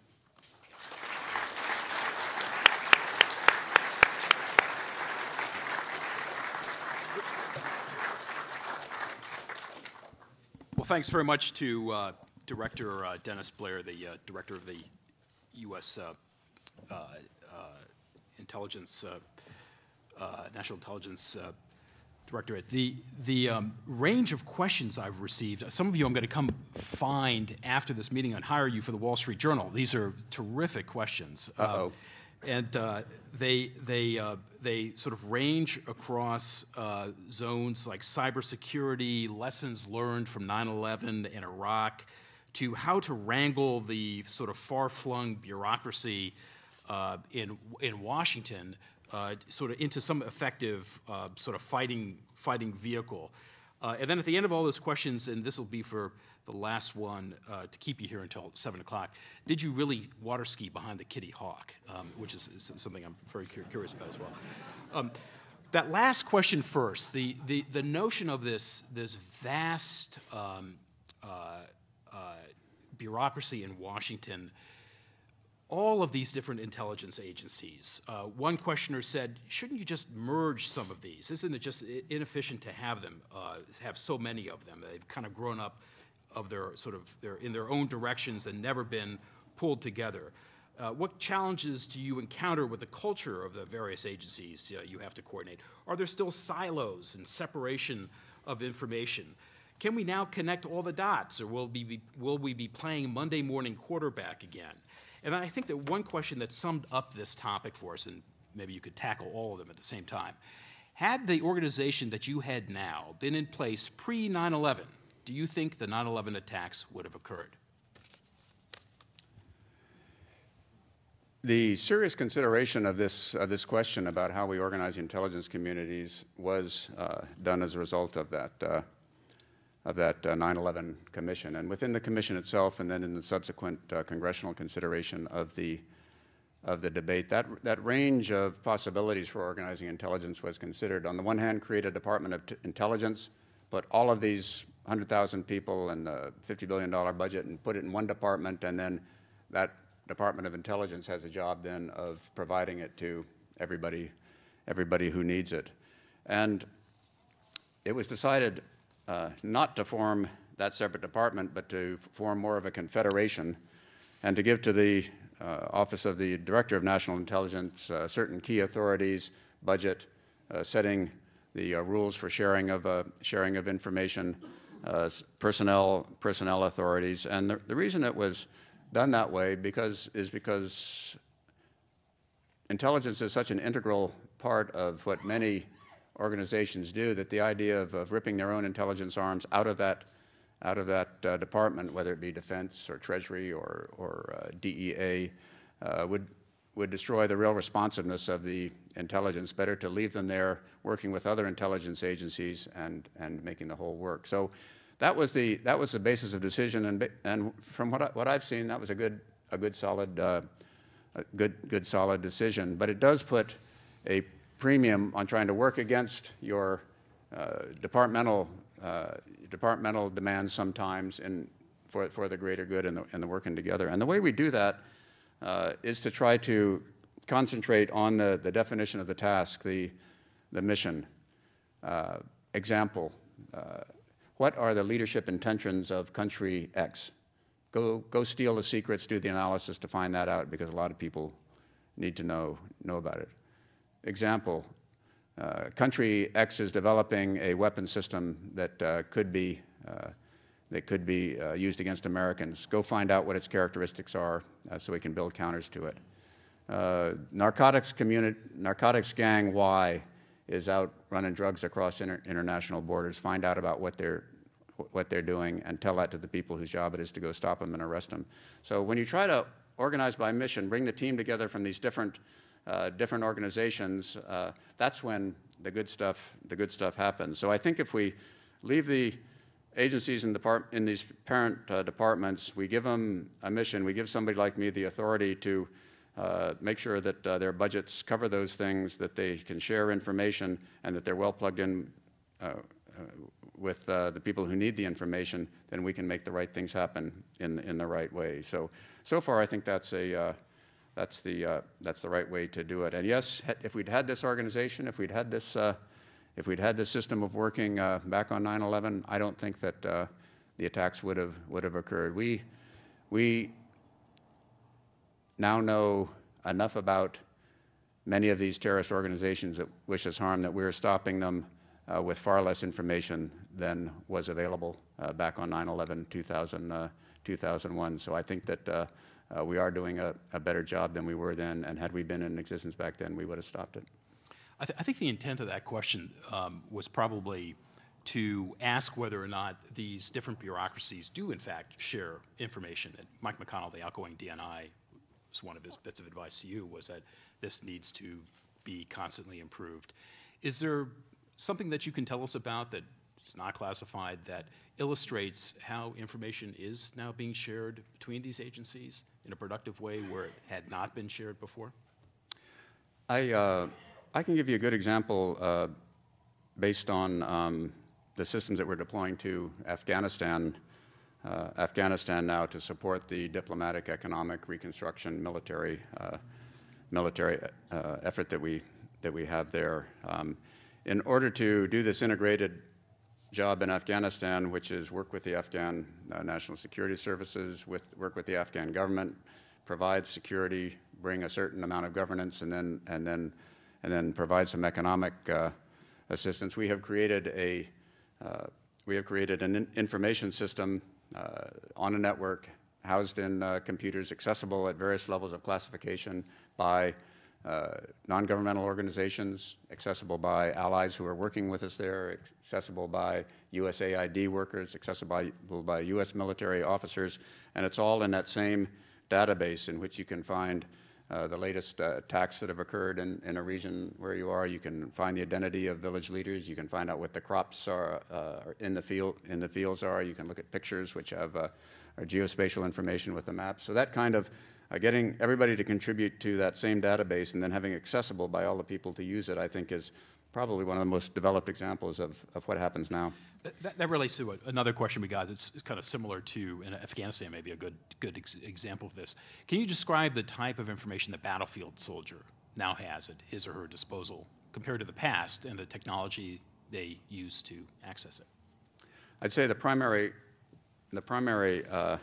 Well, thanks very much to uh, Director uh, Dennis Blair, the uh, Director of the U S Uh, uh, uh, Intelligence, uh, uh, National Intelligence uh, Directorate. The, the um, range of questions I've received, some of you I'm going to come find after this meeting and hire you for the Wall Street Journal. These are terrific questions. Uh-oh. Uh, and uh, they, they, uh, they sort of range across uh, zones like cybersecurity, lessons learned from nine eleven in Iraq, to how to wrangle the sort of far-flung bureaucracy uh, in, in Washington uh, sort of into some effective uh, sort of fighting, fighting vehicle. Uh, and then at the end of all those questions, and this will be for the last one uh, to keep you here until seven o'clock, did you really water ski behind the Kitty Hawk, um, which is, is something I'm very cu curious about as well. Um, that last question first, the, the, the notion of this, this vast um, uh, uh, bureaucracy in Washington, all of these different intelligence agencies. Uh, one questioner said, shouldn't you just merge some of these? Isn't it just inefficient to have them, uh, have so many of them? They've kind of grown up of their sort of their in their own directions and never been pulled together. Uh, what challenges do you encounter with the culture of the various agencies uh, you have to coordinate? Are there still silos and separation of information? Can we now connect all the dots, or will we be, will we be playing Monday morning quarterback again? And I think that one question that summed up this topic for us, and maybe you could tackle all of them at the same time, had the organization that you head now been in place pre nine eleven, do you think the nine eleven attacks would have occurred? The serious consideration of this, of this question about how we organize intelligence communities was uh, done as a result of that, uh, of that uh, nine eleven commission. And within the commission itself, and then in the subsequent uh, congressional consideration of the, of the debate, that, that range of possibilities for organizing intelligence was considered. On the one hand, create a Department of T Intelligence, put all of these one hundred thousand people and a fifty billion dollar budget and put it in one department, and then that Department of Intelligence has a job then of providing it to everybody, everybody who needs it. And it was decided uh, not to form that separate department, but to form more of a confederation and to give to the uh, Office of the Director of National Intelligence uh, certain key authorities, budget, uh, setting the uh, rules for sharing of, uh, sharing of information, uh, personnel, personnel authorities. And the, the reason it was done that way because, is because intelligence is such an integral part of what many organizations do that the idea of, of ripping their own intelligence arms out of that, out of that uh, department, whether it be Defense or Treasury or, or uh, D E A, uh, would, would destroy the real responsiveness of the intelligence. Better to leave them there working with other intelligence agencies and, and making the whole work. So that was the, that was the basis of decision, and, and from what, I, what I've seen, that was a good, a good solid, uh, a good, good solid decision. But it does put a premium on trying to work against your uh, departmental, uh, departmental demands sometimes in, for, for the greater good and the, and the working together. And the way we do that uh, is to try to concentrate on the, the definition of the task, the, the mission. Uh, example, uh, what are the leadership intentions of country X? Go, go steal the secrets, do the analysis to find that out, because a lot of people need to know, know about it. Example, uh, country X is developing a weapon system that uh, could be, uh, that could be uh, used against Americans. Go find out what its characteristics are uh, so we can build counters to it. Uh, narcotics, community, narcotics gang Y is out running drugs across inter international borders, find out about what they're, what they're doing, and tell that to the people whose job it is to go stop them and arrest them. So when you try to organize by mission, bring the team together from these different, uh, different organizations, uh, that's when the good stuff, the good stuff happens. So I think if we leave the agencies in, depart in these parent uh, departments, we give them a mission, we give somebody like me the authority to uh, make sure that uh, their budgets cover those things, that they can share information, and that they're well plugged in uh, uh, with uh, the people who need the information, then we can make the right things happen in, in the right way. So, so far I think that's, a, uh, that's, the, uh, that's the right way to do it. And yes, if we'd had this organization, if we'd had this uh, If we'd had this system of working uh, back on nine eleven, I don't think that uh, the attacks would have would have occurred. We we now know enough about many of these terrorist organizations that wish us harm that we're stopping them uh, with far less information than was available uh, back on nine eleven two thousand one. So I think that uh, uh, we are doing a, a better job than we were then, and had we been in existence back then, we would have stopped it. I, th I think the intent of that question um, was probably to ask whether or not these different bureaucracies do in fact share information. And Mike McConnell, the outgoing D N I, was one of his bits of advice to you, was that this needs to be constantly improved. Is there something that you can tell us about that is not classified that illustrates how information is now being shared between these agencies in a productive way where it had not been shared before? I, uh, I can give you a good example uh, based on um, the systems that we're deploying to Afghanistan, uh, Afghanistan now to support the diplomatic, economic, reconstruction, military, uh, military uh, effort that we, that we have there. Um, in order to do this integrated job in Afghanistan, which is work with the Afghan uh, National Security Services, with, work with the Afghan government, provide security, bring a certain amount of governance, and then, and then, and then provide some economic uh, assistance. We have created a, uh, we have created an in information system uh, on a network, housed in uh, computers, accessible at various levels of classification by uh, non-governmental organizations, accessible by allies who are working with us there, accessible by U S A I D workers, accessible by, by U S military officers, and it's all in that same database in which you can find uh, the latest uh, attacks that have occurred in, in a region where you are. You can find the identity of village leaders. You can find out what the crops are uh, in the field in the fields are. You can look at pictures which have uh, our geospatial information with the maps. So that kind of uh, getting everybody to contribute to that same database and then having it accessible by all the people to use it, I think, is probably one of the most developed examples of, of what happens now. That, that relates to a, another question we got that's kind of similar to, in Afghanistan maybe a good, good ex example of this. Can you describe the type of information the battlefield soldier now has at his or her disposal compared to the past and the technology they use to access it? I'd say the primary, the primary uh,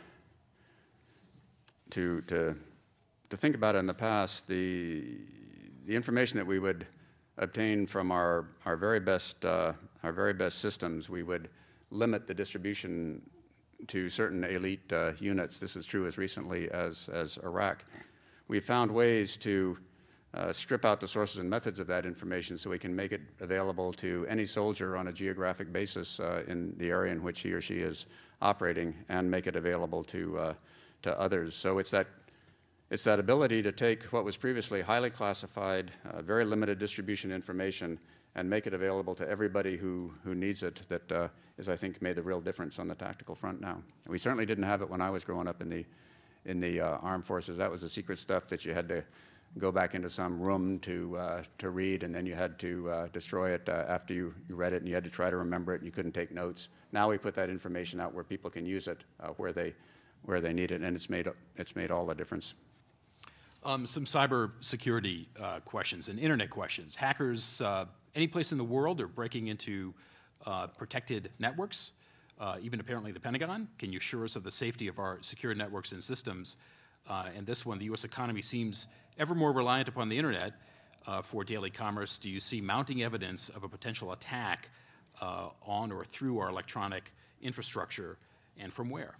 to, to, to think about it in the past, the, the information that we would obtain from our, our very best uh, our very best systems, we would limit the distribution to certain elite uh, units. This is true as recently as, as Iraq. We found ways to uh, strip out the sources and methods of that information so we can make it available to any soldier on a geographic basis uh, in the area in which he or she is operating, and make it available to, uh, to others. So it's that It's that ability to take what was previously highly classified, uh, very limited distribution information, and make it available to everybody who, who needs it that uh, is, I think, made the real difference on the tactical front now. We certainly didn't have it when I was growing up in the, in the uh, armed forces. That was the secret stuff that you had to go back into some room to, uh, to read, and then you had to uh, destroy it uh, after you, you read it, and you had to try to remember it, and you couldn't take notes. Now we put that information out where people can use it, uh, where, they, where they need it, and it's made, it's made all the difference. Um, some cyber security uh, questions and internet questions. Hackers, uh, any place in the world, are breaking into uh, protected networks, uh, even apparently the Pentagon. Can you assure us of the safety of our secure networks and systems? Uh, and this one, the U S economy seems ever more reliant upon the internet uh, for daily commerce. Do you see mounting evidence of a potential attack uh, on or through our electronic infrastructure, and from where?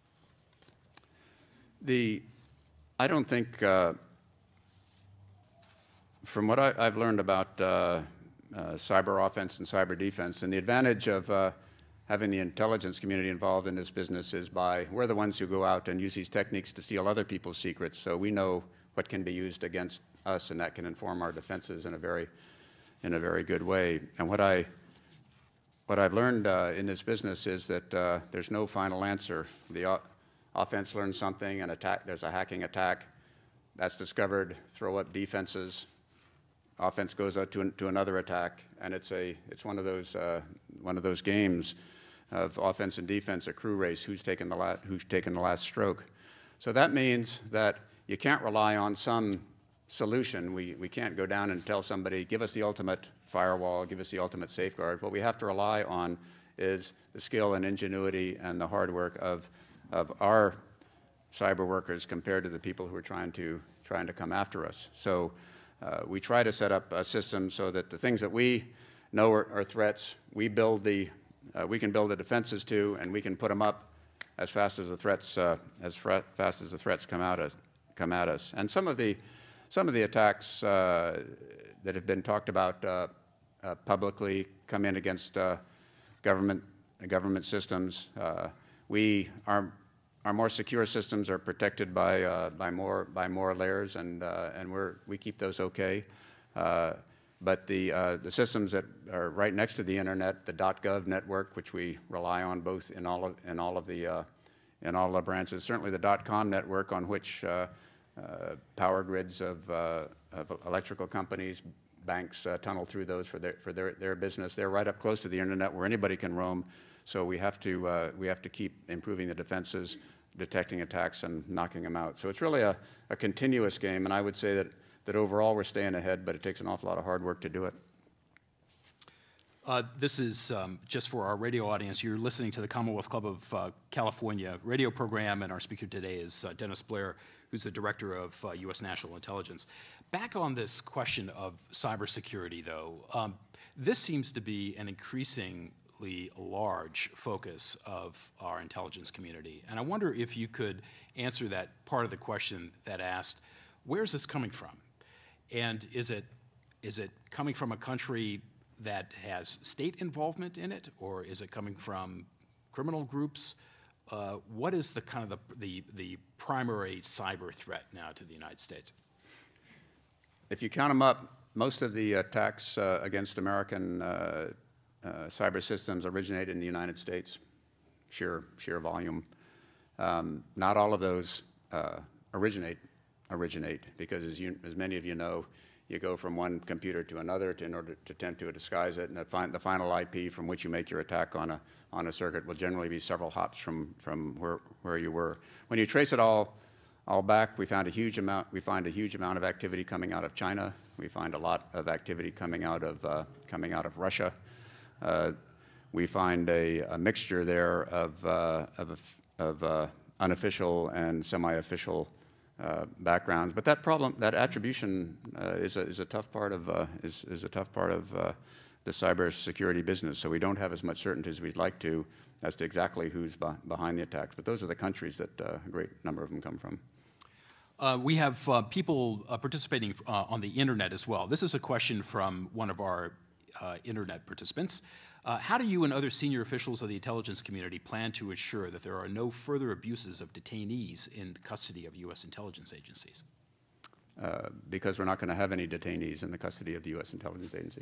The I don't think, uh, from what I, I've learned about uh, uh, cyber offense and cyber defense. And the advantage of uh, having the intelligence community involved in this business is by, we're the ones who go out and use these techniques to steal other people's secrets, so we know what can be used against us, and that can inform our defenses in a very, in a very good way. And what I, what I've learned uh, in this business is that uh, there's no final answer. The uh, offense learns something, and attack, there's a hacking attack that's discovered, throw up defenses. Offense goes out to, an, to another attack, and it's a it's one of those uh, one of those games of offense and defense, a crew race. Who's taken the la who's taken the last stroke? So that means that you can't rely on some solution. We we can't go down and tell somebody, give us the ultimate firewall, give us the ultimate safeguard. What we have to rely on is the skill and ingenuity and the hard work of of our cyber workers compared to the people who are trying to trying to come after us. So uh, we try to set up a system so that the things that we know are, are threats, we build the uh, we can build the defenses to, and we can put them up as fast as the threats uh, as fast as the threats come out as, come at us. And some of the some of the attacks uh, that have been talked about uh, uh, publicly come in against uh, government government systems. Uh, we are. Our more secure systems are protected by uh, by more by more layers, and uh, and we're we keep those okay. Uh, but the uh, the systems that are right next to the internet, the .gov network, which we rely on both in all of in all of the uh, in all the branches, certainly the .com network, on which uh, uh, power grids of, uh, of electrical companies, banks uh, tunnel through those for their for their their business. They're right up close to the internet where anybody can roam. So we have to uh, we have to keep improving the defenses, detecting attacks, and knocking them out. So it's really a, a continuous game, and I would say that that overall we're staying ahead, but it takes an awful lot of hard work to do it. Uh, this is um, just for our radio audience. You're listening to the Commonwealth Club of uh, California radio program, and our speaker today is uh, Dennis Blair, who's the director of uh, U S National Intelligence. Back on this question of cybersecurity, though, um, this seems to be an increasing large focus of our intelligence community. And I wonder if you could answer that part of the question that asked, where's this coming from? And is it, is it coming from a country that has state involvement in it, or is it coming from criminal groups? Uh, what is the kind of the, the, the primary cyber threat now to the United States? If you count them up, most of the attacks uh, against American uh, Uh, cyber systems originate in the United States, sheer, sheer volume. Um, not all of those uh, originate, originate because as, you, as many of you know, you go from one computer to another to, in order to attempt to disguise it, and the, fi the final I P from which you make your attack on a, on a circuit will generally be several hops from, from where, where you were. When you trace it all, all back, we found a huge amount, we find a huge amount of activity coming out of China. We find a lot of activity coming out of, uh, coming out of Russia. Uh, we find a, a mixture there of, uh, of, of uh, unofficial and semi-official uh, backgrounds. But that problem, that attribution, uh, is, a, is a tough part of uh, is, is a tough part of uh, the cybersecurity business. So we don't have as much certainty as we'd like to as to exactly who's be behind the attacks. But those are the countries that uh, a great number of them come from. Uh, we have uh, people uh, participating uh, on the internet as well. This is a question from one of our Uh, internet participants. Uh, how do you and other senior officials of the intelligence community plan to ensure that there are no further abuses of detainees in the custody of U S intelligence agencies? Uh, because we're not going to have any detainees in the custody of the U S intelligence agency.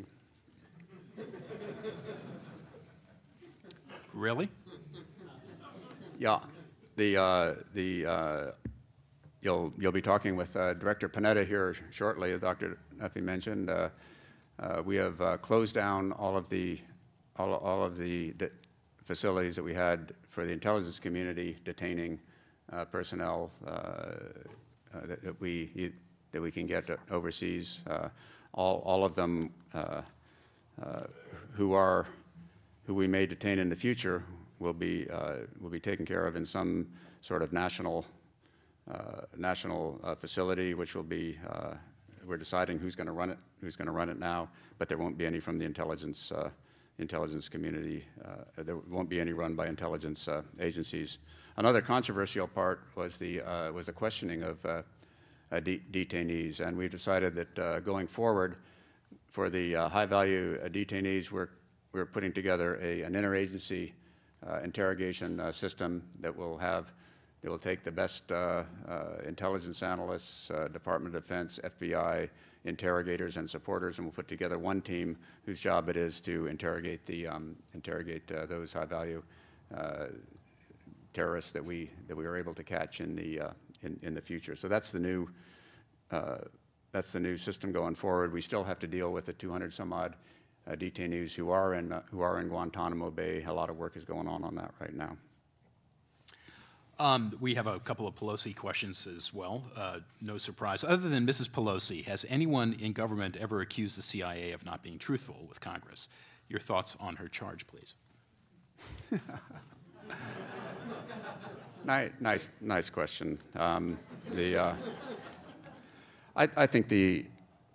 Really? Yeah. The, uh, the, uh, you'll, you'll be talking with uh, Director Panetta here shortly, as Doctor Duffy mentioned. Uh, Uh, we have uh, closed down all of the all, all of the facilities that we had for the intelligence community detaining uh, personnel uh, uh, that, that we that we can get overseas. Uh, all all of them uh, uh, who are who we may detain in the future will be uh, will be taken care of in some sort of national uh, national uh, facility, which will be. Uh, We're deciding who's going to run it, who's going to run it now, but there won't be any from the intelligence, uh, intelligence community. Uh, there won't be any run by intelligence uh, agencies. Another controversial part was the uh, was the questioning of uh, uh, de detainees, and we've decided that uh, going forward, for the uh, high-value uh, detainees, we're, we're putting together a, an interagency uh, interrogation uh, system that will have, that will take the best uh, uh, intelligence analysts, uh, Department of Defense, F B I, interrogators and supporters, and we'll put together one team whose job it is to interrogate the um, interrogate uh, those high-value uh, terrorists that we that we were able to catch in the uh, in in the future. So that's the new uh, that's the new system going forward. We still have to deal with the two hundred some odd uh, detainees who are in uh, who are in Guantanamo Bay. A lot of work is going on on that right now. Um, we have a couple of Pelosi questions as well. Uh, no surprise. Other than Missus Pelosi, has anyone in government ever accused the C I A of not being truthful with Congress? Your thoughts on her charge, please. nice, nice, nice question. Um, the uh, I, I think the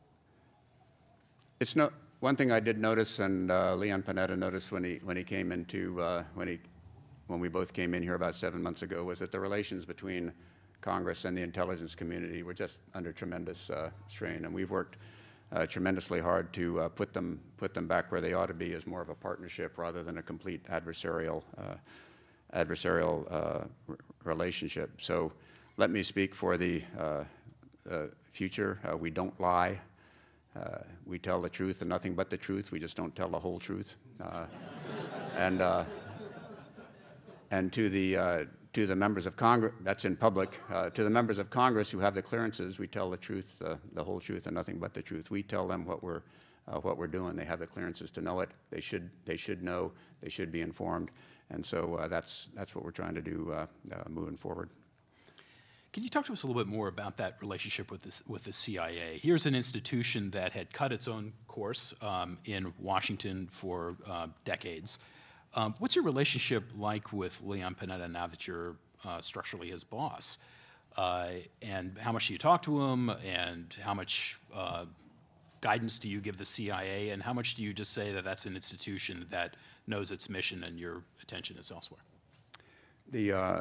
it's no one thing I did notice, and uh, Leon Panetta noticed when he when he came into uh, when he. when we both came in here about seven months ago, was that the relations between Congress and the intelligence community were just under tremendous uh, strain, and we've worked uh, tremendously hard to uh, put them put them back where they ought to be, as more of a partnership rather than a complete adversarial uh, adversarial uh, relationship. So, let me speak for the uh, uh, future. Uh, we don't lie. Uh, we tell the truth and nothing but the truth. We just don't tell the whole truth. Uh, and uh, And to the, uh, to the members of Congress, that's in public, uh, to the members of Congress who have the clearances, we tell the truth, uh, the whole truth, and nothing but the truth. We tell them what we're, uh, what we're doing. They have the clearances to know it. They should, they should know. They should be informed. And so uh, that's, that's what we're trying to do uh, uh, moving forward. Can you talk to us a little bit more about that relationship with, this, with the C I A? Here's an institution that had cut its own course um, in Washington for uh, decades. Um, what's your relationship like with Leon Panetta now that you're uh, structurally his boss? Uh, and how much do you talk to him, and how much uh, guidance do you give the C I A, and how much do you just say that that's an institution that knows its mission and your attention is elsewhere? The, uh,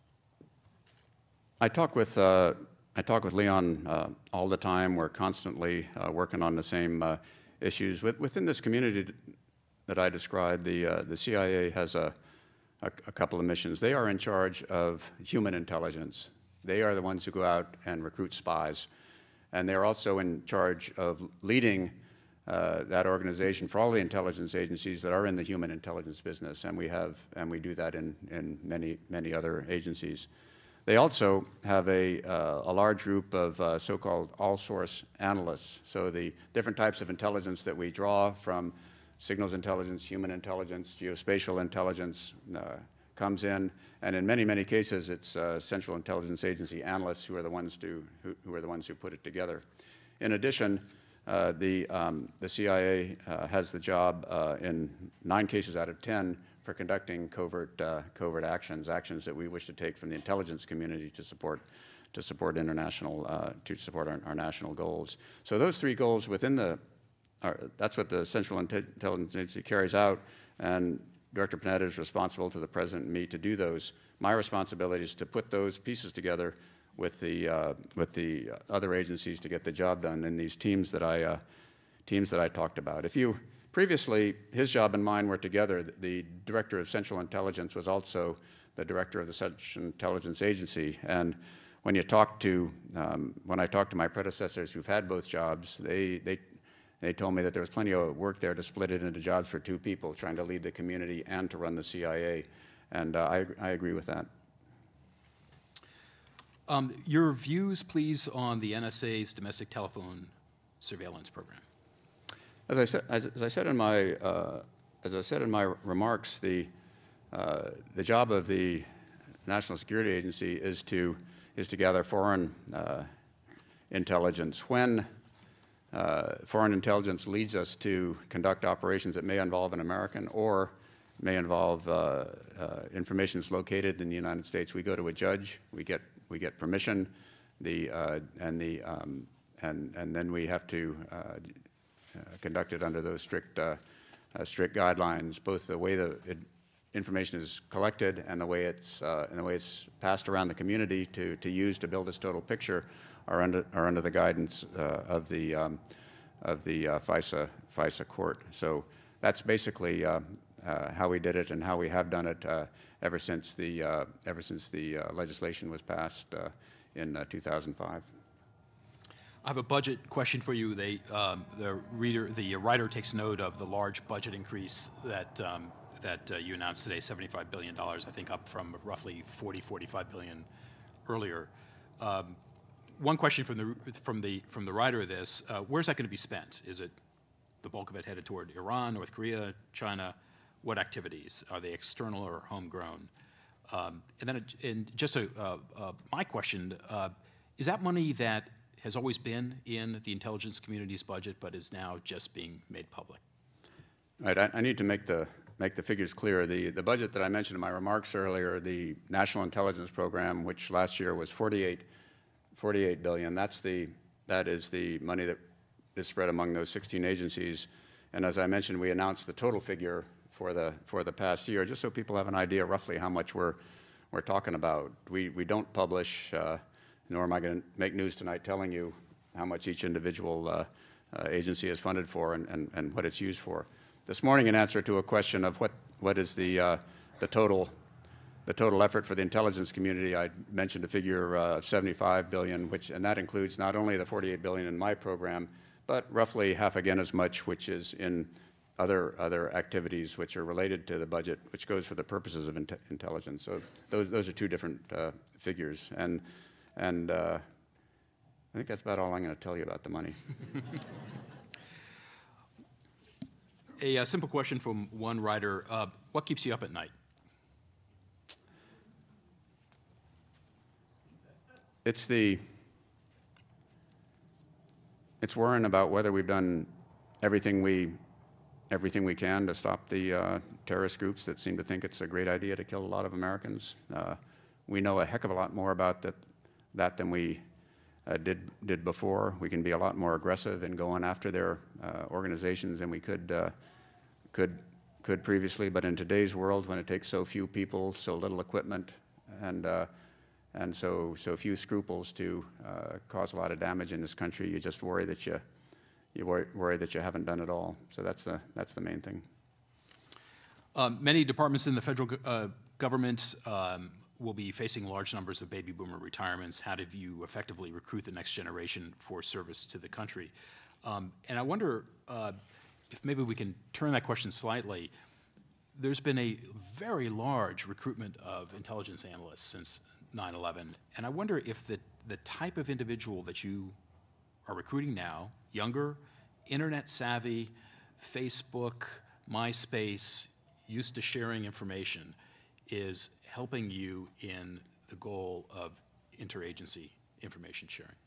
I talk with, uh, I talk with Leon uh, all the time. We're constantly uh, working on the same uh, issues. With, within this community that I described, the, uh, the C I A has a, a, a couple of missions. They are in charge of human intelligence. They are the ones who go out and recruit spies. And they're also in charge of leading uh, that organization for all the intelligence agencies that are in the human intelligence business. And we have, and we do that in, in many, many other agencies. They also have a, uh, a large group of uh, so-called all-source analysts. So the different types of intelligence that we draw from signals intelligence, human intelligence, geospatial intelligence uh, comes in, and in many, many cases, it's uh, Central Intelligence Agency analysts who are the ones to who, who are the ones who put it together. In addition, uh, the um, the C I A uh, has the job uh, in nine cases out of ten for conducting covert uh, covert actions, actions that we wish to take from the intelligence community to support to support international uh, to support our, our national goals. So those three goals within the Are, that's what the Central Intelligence Agency carries out, and Director Panetta is responsible to the President and me to do those. My responsibility is to put those pieces together with the uh, with the other agencies to get the job done in these teams that I uh, teams that I talked about. If you previously, his job and mine were together. The Director of Central Intelligence was also the Director of the Central Intelligence Agency, and when you talk to um, when I talked to my predecessors who've had both jobs, they they They told me that there was plenty of work there to split it into jobs for two people, trying to lead the community and to run the C I A. And uh, I, I agree with that. Um, your views, please, on the N S A's domestic telephone surveillance program. As I said, as, as I said in my, uh, as I said in my remarks, the uh, the job of the National Security Agency is to is to gather foreign uh, intelligence. When Uh, foreign intelligence leads us to conduct operations that may involve an American or may involve uh, uh, information that's located in the United States. We go to a judge, we get we get permission, the uh, and the um, and and then we have to uh, uh, conduct it under those strict uh, uh, strict guidelines. Both the way the it, information is collected and the way it's uh, and the way it's passed around the community to to use to build this total picture are under are under the guidance uh, of the um, of the uh, FISA, FISA court. So that's basically uh, uh, how we did it and how we have done it uh, ever since the, uh, ever since the uh, legislation was passed uh, in uh, two thousand five. I have a budget question for you. They, um, the reader, the writer takes note of the large budget increase that um, that uh, you announced today, seventy-five billion dollars, I think up from roughly forty, forty-five billion earlier. Um, one question from the from the from the writer of this: uh, where's that going to be spent? Is it the bulk of it headed toward Iran, North Korea, China? What activities are they external or homegrown? Um, and then, it, and just a, uh, uh, my question: uh, is that money that has always been in the intelligence community's budget, but is now just being made public? Right. I, I need to make the make the figures clear. The the budget that I mentioned in my remarks earlier, the National Intelligence Program, which last year was forty-eight billion. That's the that is the money that is spread among those sixteen agencies. And as I mentioned, we announced the total figure for the for the past year, just so people have an idea roughly how much we're we're talking about. We we don't publish. Uh, nor am I going to make news tonight telling you how much each individual uh, uh, agency is funded for and, and, and what it's used for. This morning, in answer to a question of what, what is the, uh, the, total, the total effort for the intelligence community, I mentioned a figure of uh, seventy-five billion dollars, which, and that includes not only the forty-eight billion dollars in my program, but roughly half again as much, which is in other, other activities which are related to the budget, which goes for the purposes of inte intelligence. So those, those are two different uh, figures. And, And uh, I think that's about all I'm going to tell you about the money. a, a simple question from one writer. Uh, what keeps you up at night? It's the, it's worrying about whether we've done everything we, everything we can to stop the uh, terrorist groups that seem to think it's a great idea to kill a lot of Americans. Uh, we know a heck of a lot more about that. that than we uh, did did before. We can be a lot more aggressive in going after their uh, organizations than we could uh, could could previously. But in today's world, when it takes so few people, so little equipment, and uh, and so so few scruples to uh, cause a lot of damage in this country, you just worry that you you worry, worry that you haven't done it all. So that's the that's the main thing. Um, many departments in the federal uh, government Um, will be facing large numbers of baby boomer retirements. How do you effectively recruit the next generation for service to the country? Um, and I wonder uh, if maybe we can turn that question slightly. There's been a very large recruitment of intelligence analysts since nine eleven, and I wonder if the, the type of individual that you are recruiting now, younger, internet savvy, Facebook, MySpace, used to sharing information, is helping you in the goal of interagency information sharing.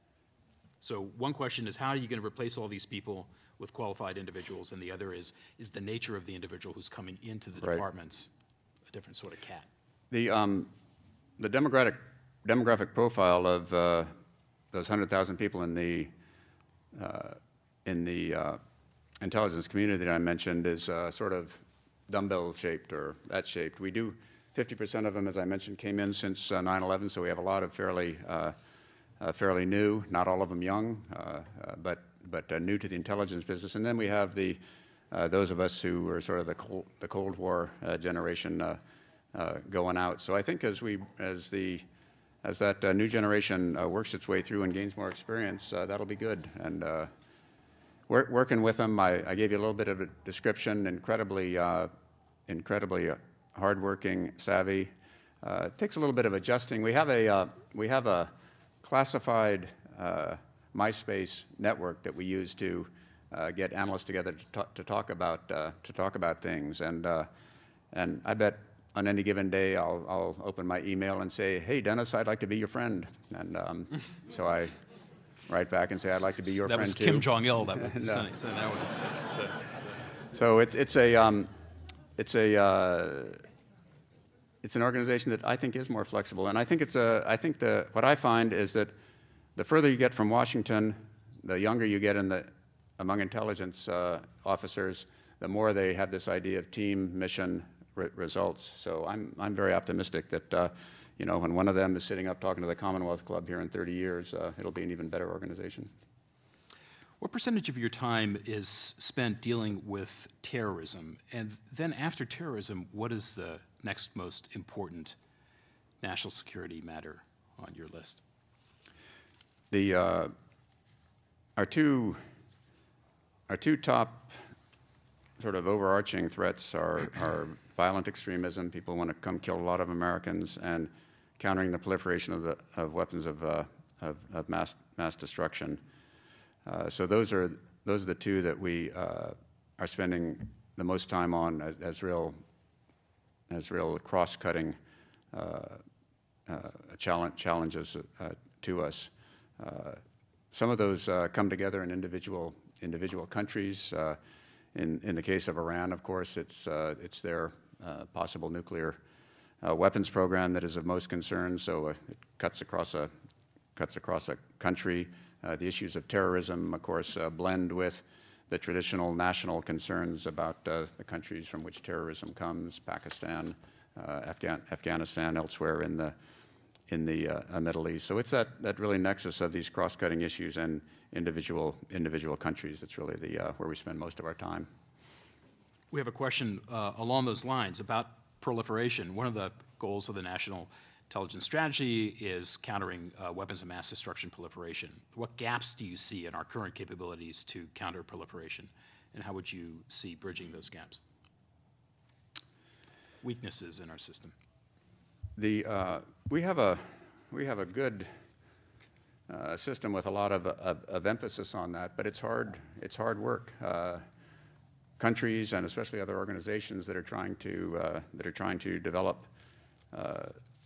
So one question is, how are you going to replace all these people with qualified individuals? And the other is, is the nature of the individual who's coming into the Right. departments a different sort of cat? The, um, the demographic, demographic profile of uh, those one hundred thousand people in the, uh, in the uh, intelligence community that I mentioned is uh, sort of dumbbell-shaped or that-shaped. We do, fifty percent of them, as I mentioned, came in since uh, nine eleven, so we have a lot of fairly, uh, uh, fairly new, not all of them young, uh, uh, but, but uh, new to the intelligence business. And then we have the, uh, those of us who are sort of the Cold, the Cold War uh, generation uh, uh, going out. So I think as, we, as, the, as that uh, new generation uh, works its way through and gains more experience, uh, that'll be good. And uh, work, working with them, I, I gave you a little bit of a description, incredibly, uh, incredibly uh, hardworking, savvy. Uh, it takes a little bit of adjusting. We have a, uh, we have a classified uh, MySpace network that we use to uh, get analysts together to talk, to talk about uh, to talk about things. And uh, and I bet on any given day I'll I'll open my email and say, "Hey, Dennis, I'd like to be your friend." And um, so I write back and say, "I'd like to be your that friend was too." Kim Jong-il that was No. sending, sending that one. The, So it's it's a um, it's a uh, it's an organization that I think is more flexible, and I think it's a I think the what I find is that the further you get from Washington, the younger you get in the among intelligence uh, officers, the more they have this idea of team, mission, re results. So I'm I'm very optimistic that uh, you know, when one of them is sitting up talking to the Commonwealth Club here in thirty years, uh, it'll be an even better organization. What percentage of your time is spent dealing with terrorism? And then after terrorism, what is the next most important national security matter on your list? The, uh, our, two, our two top sort of overarching threats are, are violent extremism. People want to come kill a lot of Americans, and countering the proliferation of, the, of weapons of, uh, of, of mass, mass destruction. Uh, so those are, those are the two that we uh, are spending the most time on as, as real, as real cross-cutting uh, uh, challenge, challenges uh, to us. Uh, some of those uh, come together in individual, individual countries. Uh, in, in the case of Iran, of course, it's, uh, it's their uh, possible nuclear uh, weapons program that is of most concern, so uh, it cuts across a, cuts across a country. Uh, the issues of terrorism, of course, uh, blend with the traditional national concerns about uh, the countries from which terrorism comes, Pakistan, uh, Afghan Afghanistan, elsewhere in the, in the uh, Middle East. So it's that, that really nexus of these cross-cutting issues and individual, individual countries that's really the, uh, where we spend most of our time. We have a question uh, along those lines about proliferation. One of the goals of the National Intelligence Strategy is countering uh, weapons of mass destruction proliferation. What gaps do you see in our current capabilities to counter proliferation, and how would you see bridging those gaps? Weaknesses in our system. The, uh, we, have a, we have a good uh, system with a lot of, of, of emphasis on that, but it's hard, it's hard work. Uh, countries, and especially other organizations that are trying to, uh, that are trying to develop uh,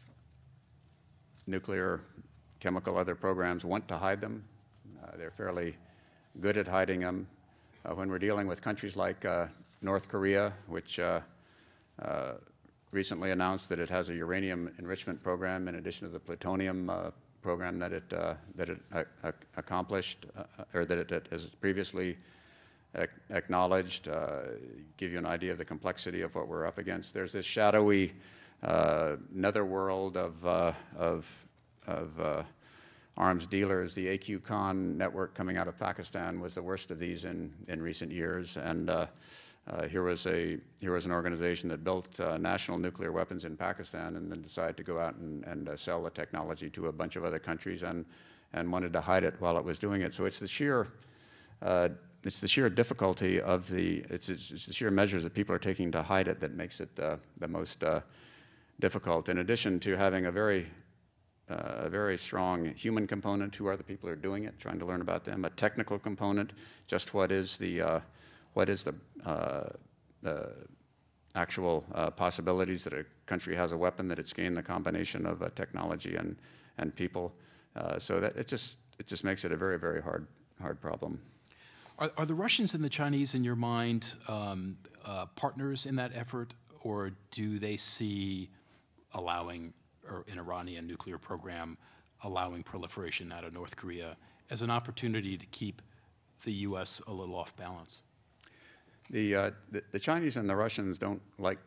nuclear, chemical, other programs, want to hide them. Uh, they're fairly good at hiding them. Uh, when we're dealing with countries like uh, North Korea, which uh, uh, recently announced that it has a uranium enrichment program in addition to the plutonium uh, program that it, uh, that it uh, uh, accomplished, uh, or that it, it has previously ac acknowledged, uh, give you an idea of the complexity of what we're up against. There's this shadowy uh, netherworld of, uh, of, of uh, arms dealers. The A Q Khan network coming out of Pakistan was the worst of these in, in recent years. And uh, uh, here, was a, here was an organization that built uh, national nuclear weapons in Pakistan and then decided to go out and, and uh, sell the technology to a bunch of other countries and, and wanted to hide it while it was doing it. So it's the sheer uh, It's the sheer difficulty of the, it's, it's, it's the sheer measures that people are taking to hide it that makes it uh, the most uh, difficult. In addition to having a very, uh, a very strong human component, who are the people who are doing it, trying to learn about them, a technical component, just what is the, uh, what is the, uh, the actual uh, possibilities that a country has a weapon, that it's gained the combination of uh, technology and, and people. Uh, so that it just, it just makes it a very, very hard, hard problem. Are, are the Russians and the Chinese, in your mind, um, uh, partners in that effort, or do they see allowing or an Iranian nuclear program, allowing proliferation out of North Korea as an opportunity to keep the U S a little off balance? The, uh, the, the Chinese and the Russians don't like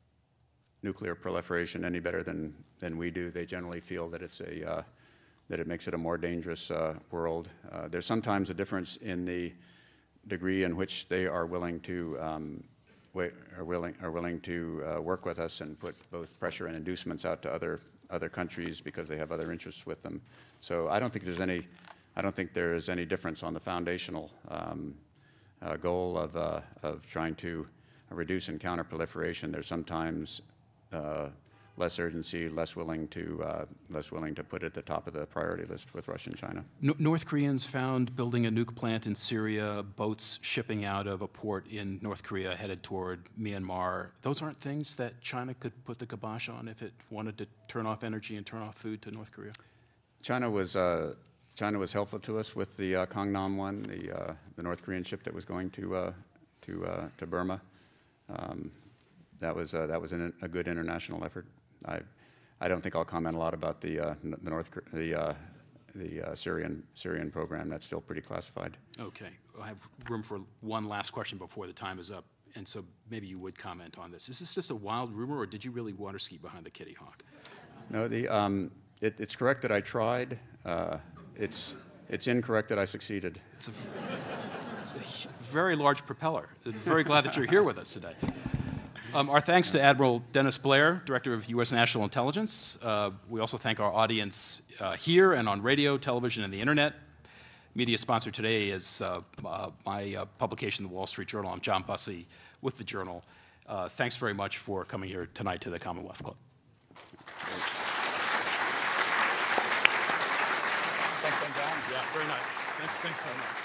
nuclear proliferation any better than, than we do. They generally feel that it's a, uh, that it makes it a more dangerous uh, world. Uh, there's sometimes a difference in the degree in which they are willing to um, are willing are willing to uh, work with us and put both pressure and inducements out to other other countries because they have other interests with them. So I don't think there's any I don't think there is any difference on the foundational um, uh, goal of uh, of trying to reduce and counter proliferation. There's sometimes uh, less urgency, less willing to uh, less willing to put it at the top of the priority list with Russia and China. No, North Koreans found building a nuke plant in Syria, boats shipping out of a port in North Korea headed toward Myanmar. Those aren't things that China could put the kibosh on if it wanted to turn off energy and turn off food to North Korea? China was uh, China was helpful to us with the uh, Gangnam one, the uh, the North Korean ship that was going to uh, to uh, to Burma. Um, that was uh, that was an, a good international effort. I, I don't think I'll comment a lot about the uh, the North the uh, the uh, Syrian Syrian program. That's still pretty classified. Okay, I have room for one last question before the time is up, and so maybe you would comment on this. Is this just a wild rumor, or did you really water ski behind the kitty hawk? No, the um, it, it's correct that I tried. Uh, it's it's incorrect that I succeeded. It's a It's a hu- very large propeller. I'm very glad that you're here with us today. Um, our thanks to Admiral Dennis Blair, Director of U S National Intelligence. Uh, we also thank our audience uh, here and on radio, television, and the internet. Media sponsor today is uh, uh, my uh, publication, The Wall Street Journal. I'm John Bussey with the Journal. Uh, thanks very much for coming here tonight to the Commonwealth Club. Thanks, John. Yeah, very nice. Thanks, thanks very much.